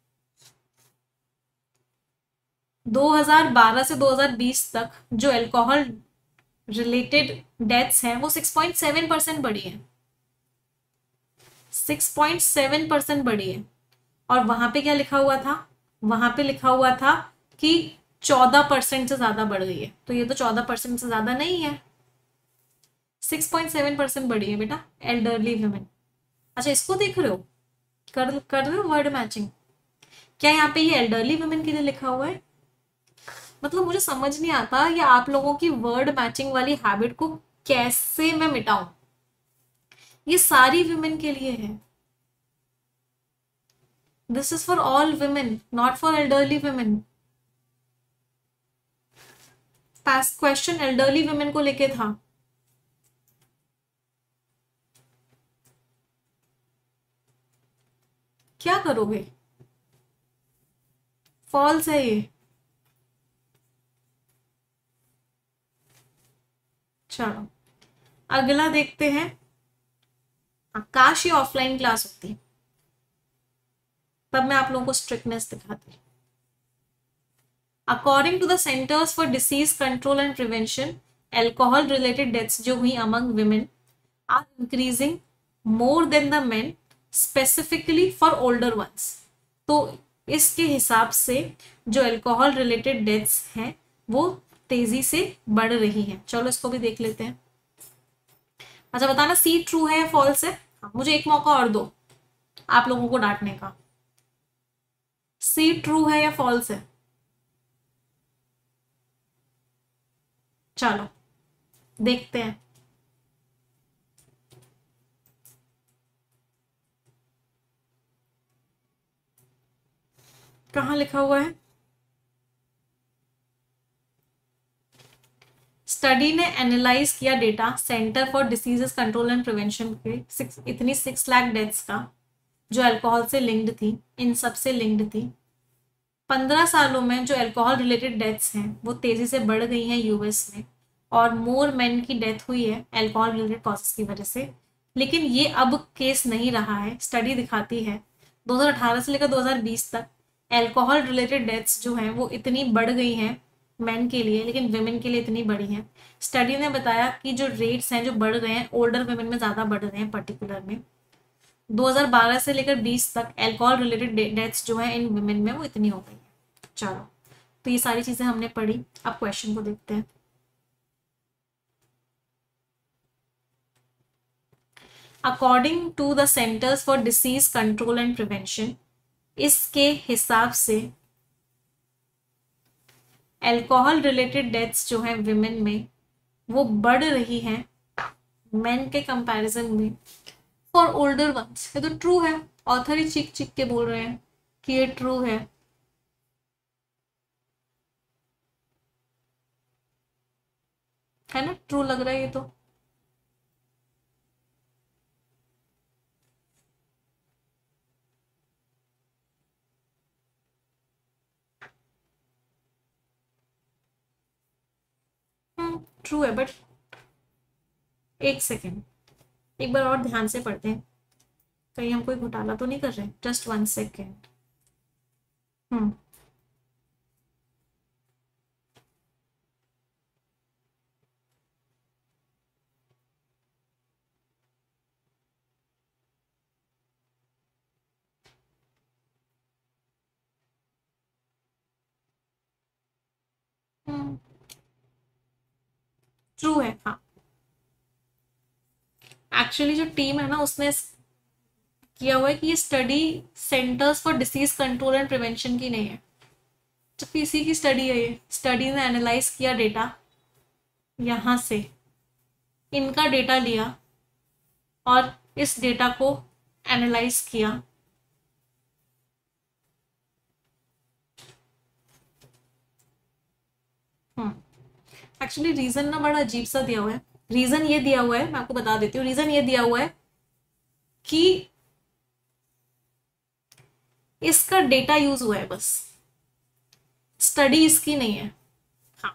2012 से 2020 तक जो अल्कोहल रिलेटेड डेथ्स हैं वो 6.7% बढ़ी है, 6.7% बढ़ी है। और वहां पे क्या लिखा हुआ था, वहां पे लिखा हुआ था कि 14% से ज्यादा बढ़ गई है, तो ये तो 14% से ज्यादा नहीं है, 6.7% बढ़ी है बेटा एल्डरली वुमेन। अच्छा इसको देख रहे हो, कर रहे हो वर्ड मैचिंग, क्या यहाँ पे ये एल्डरली वुमेन के लिए लिखा हुआ है। मतलब मुझे समझ नहीं आता ये आप लोगों की वर्ड मैचिंग वाली हैबिट को कैसे मैं मिटाऊं। ये सारी वुमेन के लिए है, this is for all women, not for elderly women. Past question elderly women को लेके था। क्या करोगे, फॉल्स है ये। चलो अगला देखते हैं, काश ये ऑफलाइन क्लास होती तब मैं आप लोगों को स्ट्रिक्टनेस दिखाती। According to the centres for disease control and prevention, alcohol related deaths जो हुई among women are increasing more than the men, specifically for older ones. तो इसके हिसाब से जो अल्कोहल रिलेटेड डेथ्स हैं वो तेजी से बढ़ रही हैं। चलो इसको भी देख लेते हैं। अच्छा बताना सी ट्रू है या फॉल्स है। हाँ, मुझे एक मौका और दो आप लोगों को डांटने का। सी ट्रू है या फॉल्स है। चलो देखते हैं। कहाँ लिखा हुआ है, स्टडी ने एनालाइज किया data centre for diseases control and prevention के इतनी 6 लाख डेथ्स का जो अल्कोहल से लिंक्ड थी, इन सब से लिंक्ड थी। 15 सालों में जो अल्कोहल रिलेटेड डेथ्स हैं वो तेजी से बढ़ गई हैं यूएस में, और मोर मेन की डेथ हुई है अल्कोहल रिलेटेड कॉजेस की वजह से। लेकिन ये अब केस नहीं रहा है। स्टडी दिखाती है 2018 से लेकर 2020 तक अल्कोहल रिलेटेड डेथ्स जो हैं वो इतनी बढ़ गई हैं मेन के लिए, लेकिन विमेन के लिए इतनी बढ़ी हैं। स्टडी ने बताया कि जो रेट्स हैं जो बढ़ गए हैं ओल्डर विमेन में ज़्यादा बढ़ रहे हैं। पर्टिकुलर में 2012 से लेकर 20 तक अल्कोहल रिलेटेड डेथ्स जो है इन विमेन में वो इतनी हो गई है। चलो, तो ये सारी चीज़ें हमने पढ़ी। अब क्वेश्चन को देखते हैं। According to the centres for disease control and prevention, इसके हिसाब से अल्कोहल रिलेटेड डेथ्स जो हैं विमेन में वो बढ़ रही हैं मेन के कंपैरिजन में फॉर ओल्डर वंस। ये तो ट्रू है, ऑथर ही चीख चीख के बोल रहे हैं कि ये ट्रू है। है ना, ट्रू लग रहा है ये तो। ट्रू है, बट एक सेकेंड, एक बार और ध्यान से पढ़ते हैं, कहीं हम कोई घोटाला तो नहीं कर रहे। Just 1 second. ट्रू है, हाँ। एक्चुअली जो टीम है ना उसने किया हुआ है कि ये study centres for disease control and prevention की नहीं है, तो किसी की स्टडी है ये। स्टडी ने एनालाइज किया डेटा, यहाँ से इनका डेटा लिया और इस डेटा को एनालाइज किया। एक्चुअली रीजन ना बड़ा अजीब सा दिया हुआ है। रीजन ये दिया हुआ है, मैं आपको बता देती हूँ। रीजन ये दिया हुआ है कि इसका डेटा यूज हुआ है, बस स्टडी इसकी नहीं है। हाँ,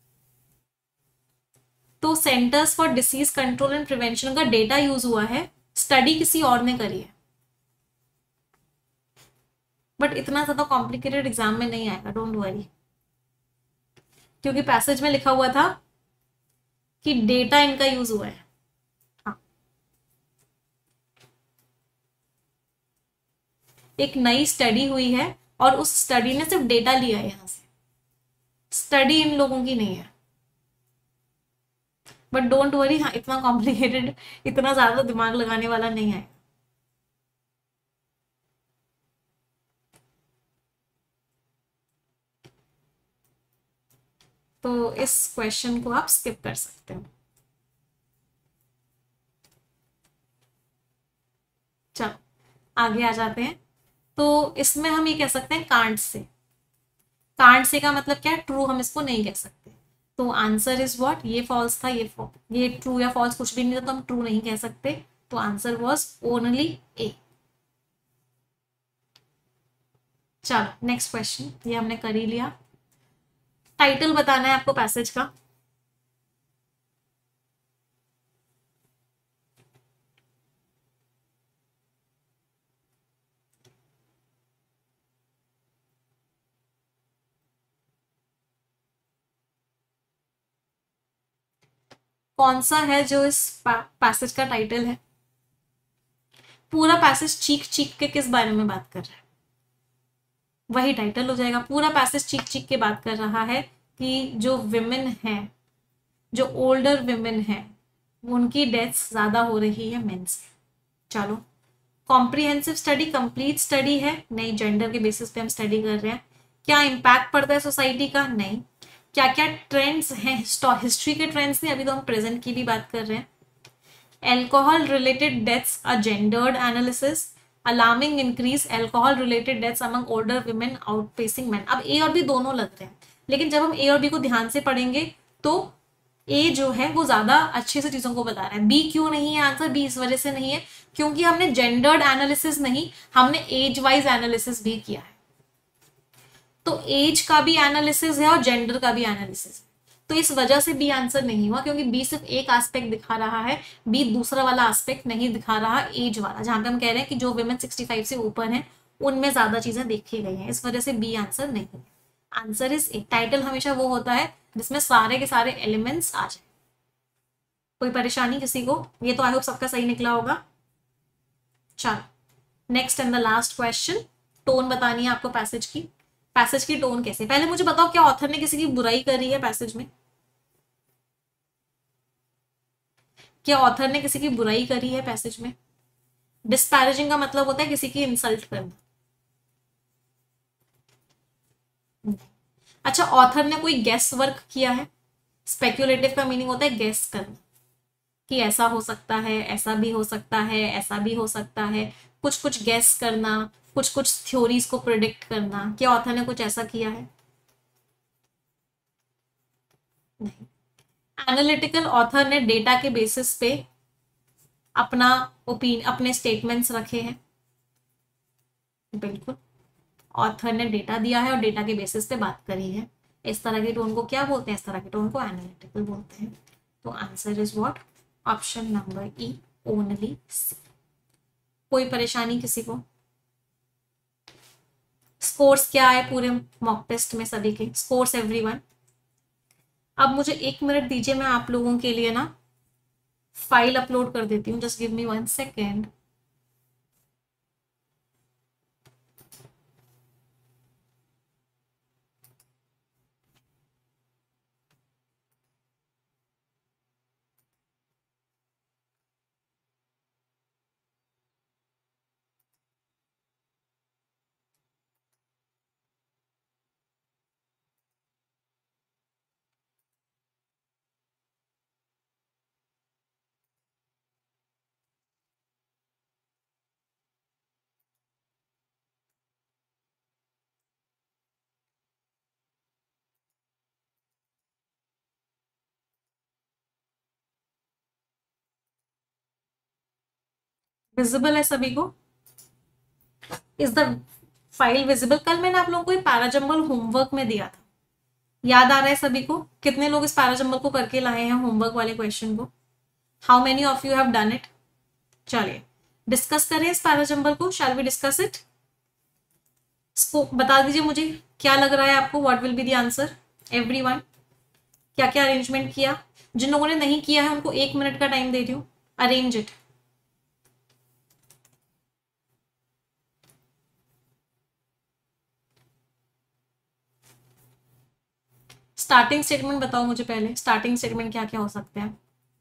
तो centres for disease control and prevention का डेटा यूज हुआ है, स्टडी किसी और ने करी है। बट इतना ज्यादा कॉम्प्लिकेटेड एग्जाम में नहीं आएगा, डोंट वरी, क्योंकि पैसेज में लिखा हुआ था कि डेटा इनका यूज हुआ है। हाँ, एक नई स्टडी हुई है और उस स्टडी ने सिर्फ डेटा लिया है यहां से, स्टडी इन लोगों की नहीं है। बट डोंट वरी, हाँ इतना कॉम्प्लिकेटेड, इतना ज्यादा दिमाग लगाने वाला नहीं है। तो इस क्वेश्चन को आप स्किप कर सकते हो। चलो आगे आ जाते हैं। तो इसमें हम ये कह सकते हैं कांट से। कांट से का मतलब क्या है, ट्रू हम इसको नहीं कह सकते। तो आंसर इज व्हाट, ये फॉल्स था, ये ट्रू या फॉल्स कुछ भी नहीं था, तो हम ट्रू नहीं कह सकते। तो आंसर वाज ओनली ए। चलो नेक्स्ट क्वेश्चन, ये हमने कर ही लिया। टाइटल बताना है आपको पैसेज का। कौन सा है जो इस पैसेज का टाइटल है? पूरा पैसेज चीख चीख के किस बारे में बात कर रहा है, वही टाइटल हो जाएगा। पूरा पैसेज चीख चीख के बात कर रहा है कि जो विमेन है, जो ओल्डर विमेन है, उनकी डेथ्स ज्यादा हो रही है मेन से। चलो, कॉम्प्रिहेंसिव स्टडी कंप्लीट स्टडी है, नहीं जेंडर के बेसिस पे हम स्टडी कर रहे हैं। क्या इम्पैक्ट पड़ता है सोसाइटी का? नहीं। क्या क्या ट्रेंड्स हैं, हिस्ट्री के ट्रेंड्स नहीं, अभी तो हम प्रेजेंट की भी बात कर रहे हैं। Alcohol related deaths a gendered analysis, alarming increase alcohol related deaths among older women outpacing men. अब ए और बी दोनों लग रहे हैं, लेकिन जब हम ए और बी को ध्यान से पढ़ेंगे तो ए जो है वो ज्यादा अच्छे से चीजों को बता रहा है। बी क्यों नहीं है आंसर? बी इस वजह से नहीं है क्योंकि हमने जेंडर्ड एनालिसिस नहीं, हमने एज वाइज एनालिसिस भी किया है। तो एज का भी एनालिसिस है और जेंडर का भी एनालिसिस है। तो इस वजह से बी आंसर नहीं हुआ, क्योंकि बी सिर्फ एक एस्पेक्ट दिखा रहा है, बी दूसरा वाला एस्पेक्ट नहीं दिखा रहा एज वाला, जहां पे हम कह रहे हैं कि जो women 65 से ऊपर हैं उनमें ज्यादा चीजें देखी गई हैं, इस वजह से बी आंसर नहीं है। Answer is a. टाइटल हमेशा वो होता है जिसमें सारे के सारे एलिमेंट्स आ जाए। कोई परेशानी किसी को? ये तो आई होप सबका सही निकला होगा। चलो next and the last question, tone बतानी है आपको पैसेज की। पैसेज की टोन कैसे, पहले मुझे बताओ क्या ऑथर ने किसी की बुराई करी है पैसेज में? क्या ऑथर ने किसी की बुराई करी है पैसेज में? डिस्पैरेजिंग का मतलब होता है किसी की इंसल्ट करना। अच्छा, ऑथर ने कोई गेस वर्क किया है? स्पेक्युलेटिव का मीनिंग होता है गेस करना, कि ऐसा हो सकता है, ऐसा भी हो सकता है, ऐसा भी हो सकता है, कुछ कुछ गेस करना, कुछ कुछ थ्योरीज को प्रिडिक्ट करना। क्या ऑथर ने कुछ ऐसा किया है? नहीं। एनालिटिकल ऑथर ने डेटा के बेसिस पे अपना अपने स्टेटमेंट्स रखे हैं। बिल्कुल, ऑथर ने डेटा दिया है और डेटा के बेसिस पे बात करी है। इस तरह के टोन को क्या बोलते हैं? इस तरह के टोन को एनालिटिकल बोलते हैं। तो answer is what? Option number E, only C. कोई परेशानी किसी को? स्कोर्स क्या है पूरे मॉक टेस्ट में सभी के स्कोर्स एवरीवन? अब मुझे 1 मिनट दीजिए, मैं आप लोगों के लिए ना फाइल अपलोड कर देती हूँ। Just give me 1 second. Visible है सभी को? Is the file visible? कल मैंने आप लोगों को पैराजंबल होमवर्क में दिया था, याद आ रहा है सभी को? कितने लोग इस पैराजंबल को करके लाए हैं होमवर्क वाले क्वेश्चन को? How many of you have done it? चलिए डिस्कस करें इस पैराजंबल को। Shall we discuss it? बता दीजिए मुझे क्या लग रहा है आपको, what will be the answer everyone? क्या क्या अरेंजमेंट किया? जिन लोगों ने नहीं किया है उनको 1 मिनट का टाइम दे रही हूँ, अरेंज इट। स्टार्टिंग स्टेटमेंट बताओ मुझे पहले, स्टार्टिंग स्टेटमेंट क्या क्या हो सकते हैं?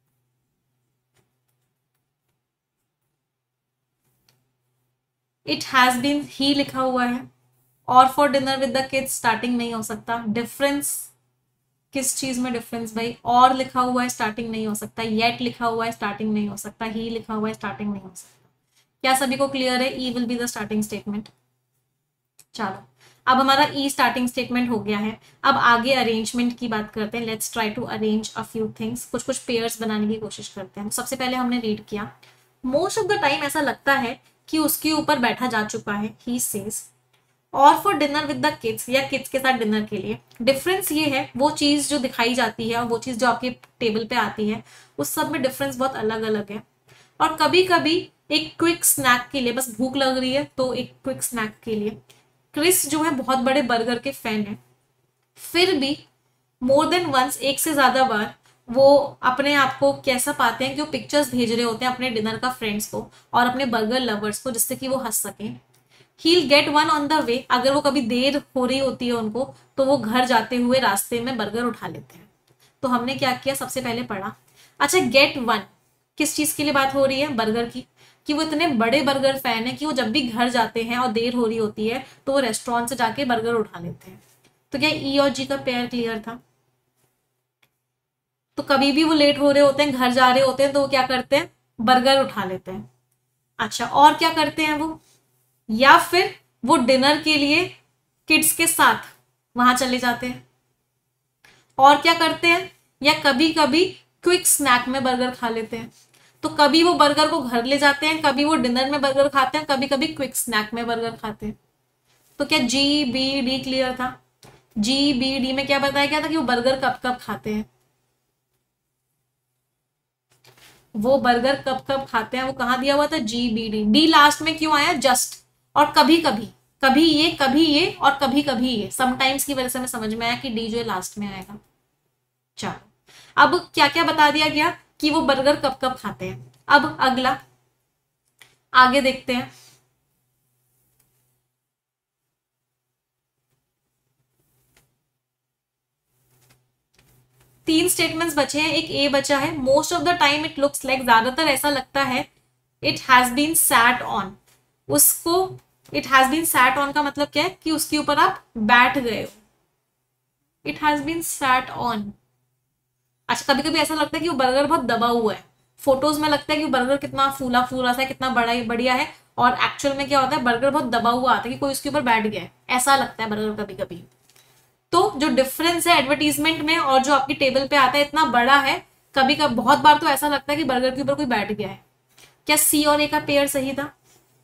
इट हैज बीन, ही लिखा हुआ है, और for dinner with the kids starting नहीं हो सकता। डिफरेंस किस चीज में डिफरेंस भाई? और लिखा हुआ है स्टार्टिंग नहीं हो सकता, येट लिखा हुआ है स्टार्टिंग नहीं हो सकता, ही लिखा हुआ है स्टार्टिंग नहीं हो सकता। क्या सभी को क्लियर है? E will be the starting statement. चलो अब हमारा ई स्टार्टिंग स्टेटमेंट हो गया है। अब आगे अरेंजमेंट की बात करते हैं। Let's try to arrange a few things. कुछ कुछ पेयर्स बनाने की कोशिश करते हैं। सबसे पहले हमने रीड किया, मोस्ट ऑफ द टाइम ऐसा लगता है कि उसके ऊपर बैठा जा चुका है। ही सेज और for dinner with the kids, या किड्स के साथ डिनर के लिए। डिफरेंस ये है, वो चीज जो दिखाई जाती है और वो चीज जो आपके टेबल पे आती है, उस सब में डिफरेंस बहुत अलग अलग है। और कभी कभी एक क्विक स्नैक के लिए, बस भूख लग रही है तो एक क्विक स्नैक के लिए। क्रिस जो है बहुत बड़े बर्गर के फैन है, फिर भी मोर देन वंस, एक से ज्यादा बार, वो अपने आप को कैसा पाते हैं कि वो पिक्चर्स भेज रहे होते हैं अपने डिनर का फ्रेंड्स को और अपने बर्गर लवर्स को, जिससे कि वो हंस सकें। He'll get one on the way, अगर वो कभी देर हो रही होती है उनको, तो वो घर जाते हुए रास्ते में बर्गर उठा लेते हैं। तो हमने क्या किया, सबसे पहले पढ़ा। अच्छा, गेट वन किस चीज के लिए बात हो रही है? बर्गर की। कि वो इतने बड़े बर्गर फैन है कि वो जब भी घर जाते हैं और देर हो रही होती है तो वो रेस्टोरेंट से जाके बर्गर उठा लेते हैं। तो क्या ई और जी का पेयर क्लियर था? तो कभी भी वो लेट हो रहे होते हैं, घर जा रहे होते हैं, तो वो क्या करते हैं? बर्गर उठा लेते हैं। अच्छा, और क्या करते हैं वो? या फिर वो डिनर के लिए किड्स के साथ वहां चले जाते हैं। और क्या करते हैं? या कभी कभी क्विक स्नैक में बर्गर खा लेते हैं। तो कभी वो बर्गर को घर ले जाते हैं, कभी वो डिनर में बर्गर खाते हैं, कभी कभी क्विक स्नैक में बर्गर खाते हैं। तो क्या जी बी डी क्लियर था? GBD में क्या बताया गया था कि वो बर्गर कब कब खाते हैं, वो बर्गर कब कब खाते हैं, वो कहाँ दिया हुआ था, GBD। डी लास्ट में क्यों आया, जस्ट और कभी कभी, कभी ये और कभी कभी ये, समटाइम्स की वजह से हमें समझ में आया कि डी जो है लास्ट में आएगा। चलो अब क्या क्या बता दिया गया कि वो बर्गर कब कब खाते हैं। अब अगला आगे देखते हैं। तीन स्टेटमेंट्स बचे हैं, एक ए बचा है। Most of the time it looks like, ज्यादातर ऐसा लगता है, it has been sat on, उसको it has been sat on का मतलब क्या है कि उसके ऊपर आप बैठ गए हो, it has been sat on. अच्छा, कभी कभी ऐसा लगता है कि वो बर्गर बहुत दबा हुआ है, फोटोज में लगता है कि बर्गर कितना फूला फूला सा है, कितना बड़ा बढ़िया है, और एक्चुअल में क्या होता है, बर्गर बहुत दबा हुआ आता है कि कोई उसके ऊपर बैठ गया है, ऐसा लगता है बर्गर कभी कभी। तो जो डिफरेंस है एडवर्टीजमेंट में और जो आपकी टेबल पे आता है इतना बड़ा है, कभी कभी बहुत बार तो ऐसा लगता है कि बर्गर के ऊपर कोई बैठ गया है। क्या सी और ए का पेयर सही था?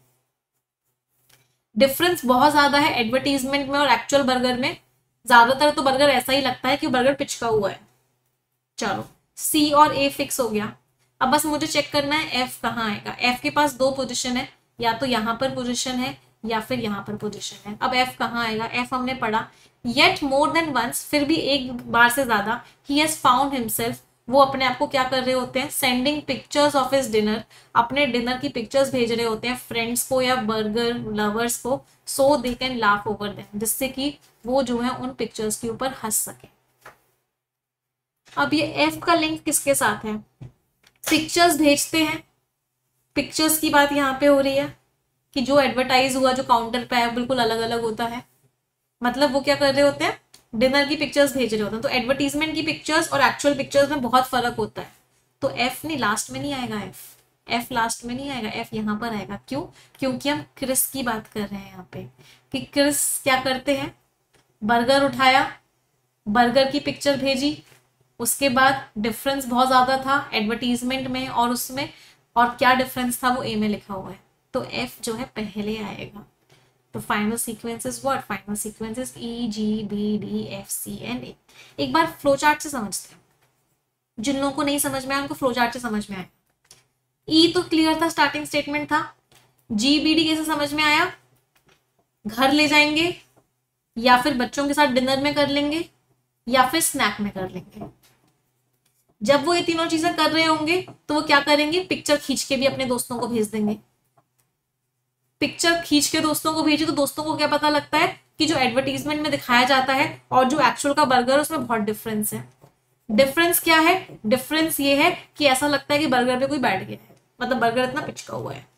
डिफरेंस बहुत ज्यादा है एडवर्टीजमेंट में और एक्चुअल बर्गर में, ज्यादातर तो बर्गर ऐसा ही लगता है कि बर्गर पिचका हुआ है। चलो सी और ए फिक्स हो गया। अब बस मुझे चेक करना है एफ कहाँ आएगा। एफ के पास दो पोजीशन है, या तो यहाँ पर पोजीशन है या फिर यहाँ पर पोजीशन है। अब एफ कहाँ आएगा, एफ हमने पढ़ा, येट मोर देन वंस, फिर भी एक बार से ज्यादा, ही हैज फाउंड हिमसेल्फ, वो अपने आप को क्या कर रहे होते हैं, sending pictures of his dinner, अपने डिनर की पिक्चर्स भेज रहे होते हैं फ्रेंड्स को या बर्गर लवर्स को, so they can laugh over them, जिससे कि वो जो है उन पिक्चर्स के ऊपर हंस सके। अब ये एफ का लिंक किसके साथ है, पिक्चर्स भेजते हैं, पिक्चर्स की बात यहाँ पे हो रही है कि जो एडवर्टाइज हुआ जो काउंटर पे है बिल्कुल अलग अलग होता है, मतलब वो क्या कर रहे होते हैं, डिनर की पिक्चर्स भेज रहे होते हैं। तो एडवर्टीजमेंट की पिक्चर्स और एक्चुअल पिक्चर्स में बहुत फर्क होता है। तो एफ नहीं, लास्ट में नहीं आएगा, एफ लास्ट में नहीं आएगा, एफ यहाँ पर आएगा। क्यों? क्योंकि हम क्रिस की बात कर रहे हैं यहाँ पे, कि क्रिस क्या करते हैं, बर्गर उठाया, बर्गर की पिक्चर भेजी, उसके बाद डिफरेंस बहुत ज्यादा था एडवर्टीजमेंट में और उसमें, और क्या डिफरेंस था वो ए में लिखा हुआ है, तो एफ जो है पहले आएगा। तो final sequence is what, final sequence is E G B D F C and A. एक बार फ्लो चार्ट से समझते हैं, जिन लोगों को नहीं समझ में आया उनको फ्लो चार्ट से समझ में आया। ई तो क्लियर था, स्टार्टिंग स्टेटमेंट था। जी बी डी कैसे समझ में आया, घर ले जाएंगे या फिर बच्चों के साथ डिनर में कर लेंगे या फिर स्नैक में कर लेंगे। जब वो ये तीनों चीजें कर रहे होंगे तो वो क्या करेंगे, पिक्चर खींच के भी अपने दोस्तों को भेज देंगे। पिक्चर खींच के दोस्तों को भेजे तो दोस्तों को क्या पता लगता है कि जो एडवर्टीजमेंट में दिखाया जाता है और जो एक्चुअल का बर्गर है उसमें बहुत डिफरेंस है। डिफरेंस क्या है, डिफरेंस ये है कि ऐसा लगता है कि बर्गर पे कोई बैठ गया है, मतलब बर्गर इतना पिचका हुआ है।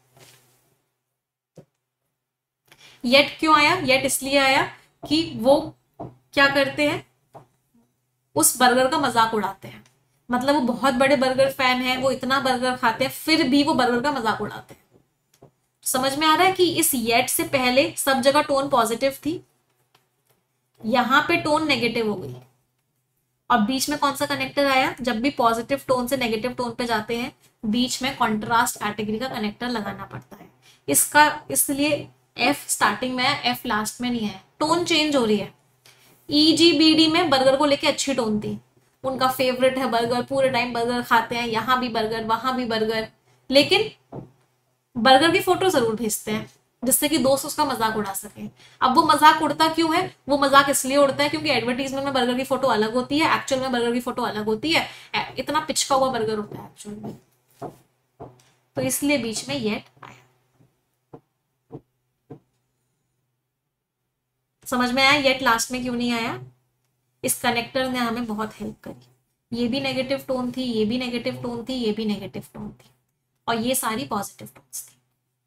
येट क्यों आया, येट इसलिए आया कि वो क्या करते हैं, उस बर्गर का मजाक उड़ाते हैं, मतलब वो बहुत बड़े बर्गर फैन है, वो इतना बर्गर खाते हैं फिर भी वो बर्गर का मजाक उड़ाते हैं। समझ में आ रहा है कि इस येट से पहले सब जगह टोन पॉजिटिव थी, यहां पे टोन नेगेटिव हो गई, और बीच में कौन सा कनेक्टर आया, जब भी पॉजिटिव टोन से नेगेटिव टोन पे जाते हैं बीच में कॉन्ट्रास्ट कैटेगरी का कनेक्टर लगाना पड़ता है। इसका इसलिए एफ स्टार्टिंग में है, एफ लास्ट में नहीं है, टोन चेंज हो रही है। ईजीबीडी में बर्गर को लेके अच्छी टोन थी, उनका फेवरेट है बर्गर, पूरे टाइम बर्गर खाते हैं, यहां भी बर्गर वहां भी बर्गर, लेकिन बर्गर की फोटो जरूर भेजते हैं जिससे कि दोस्त उसका मजाक उड़ा सके। अब वो मजाक उड़ता क्यों है, वो मजाक इसलिए उड़ता है क्योंकि एडवर्टीजमेंट में बर्गर की फोटो अलग होती है, एक्चुअल में बर्गर की फोटो अलग होती है, इतना पिचका हुआ बर्गर होता है एक्चुअल में, तो इसलिए बीच में येट आया। समझ में आया येट लास्ट में क्यों नहीं आया, इस कनेक्टर ने हमें बहुत हेल्प करी। ये भी नेगेटिव टोन थी, ये भी नेगेटिव टोन थी, ये भी नेगेटिव टोन थी, और ये सारी पॉजिटिव टोन्स थी।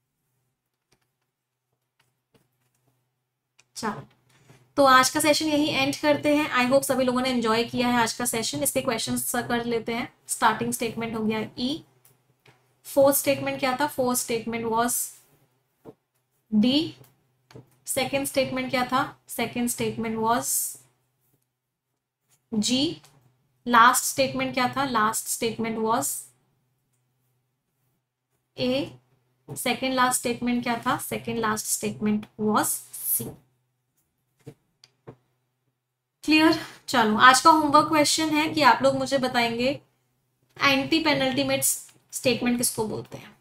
चलो तो आज का सेशन यही एंड करते हैं। आई होप सभी लोगों ने एंजॉय किया है आज का सेशन। इसके क्वेश्चंस कर लेते हैं। स्टार्टिंग स्टेटमेंट हो गया ई, फोर्थ स्टेटमेंट क्या था, fourth statement was D, second statement क्या था, second statement was G, last statement क्या था, last statement was A, second last statement क्या था, second last statement was C. Clear. चलो आज का होमवर्क क्वेश्चन है कि आप लोग मुझे बताएंगे एंटी पेनल्टीमेट स्टेटमेंट किसको बोलते हैं।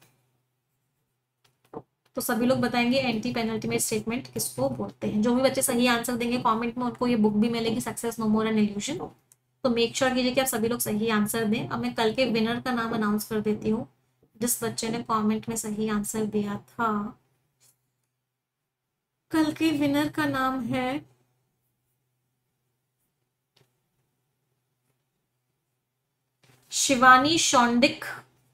तो सभी लोग बताएंगे एंटी पेनल्टीमेट स्टेटमेंट किसको बोलते हैं। जो भी बच्चे सही आंसर देंगे कमेंट में उनको ये बुक भी मिलेगी, success no more an illusion. तो मेक श्योर कीजिए कि आप सभी लोग सही आंसर दें। अब मैं कल के विनर का नाम अनाउंस कर देती हूँ। जिस बच्चे ने कमेंट में सही आंसर दिया था, कल के विनर का नाम है शिवानी शॉन्डिक।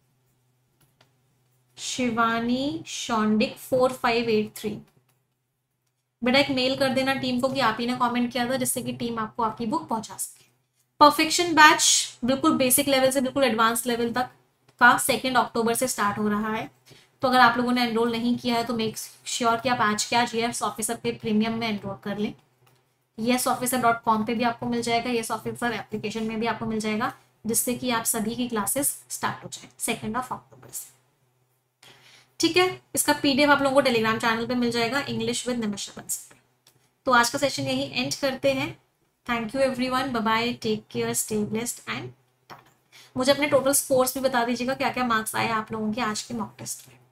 शिवानी शॉन्डिक 4583। बेटा एक मेल कर देना टीम को कि आप ही ने कमेंट किया था, जिससे कि टीम आपको आपकी बुक पहुंचा सके। परफेक्शन बैच बिल्कुल बेसिक लेवल से बिल्कुल एडवांस लेवल तक का 2 अक्टूबर से स्टार्ट हो रहा है। तो अगर आप लोगों ने एनरोल नहीं किया है तो मेक श्योर कि आप आज के आज येस ऑफिसर पे प्रीमियम में एनरोल कर लें। yesofficer.com पे भी आपको मिल जाएगा, येस ऑफिसर एप्लीकेशन में भी आपको मिल जाएगा, जिससे कि आप सभी की क्लासेस स्टार्ट हो जाए 2 अक्टूबर से। ठीक है, इसका पीडीएफ आप लोगों को टेलीग्राम चैनल पे मिल जाएगा, इंग्लिश विद निमिषा बंसल। तो आज का सेशन यही एंड करते हैं। Thank you everyone, bye bye, take care, stay blessed and tata. मुझे अपने टोटल स्कोर्स भी बता दीजिएगा, क्या क्या मार्क्स आए आप लोगों के आज के मॉक टेस्ट में।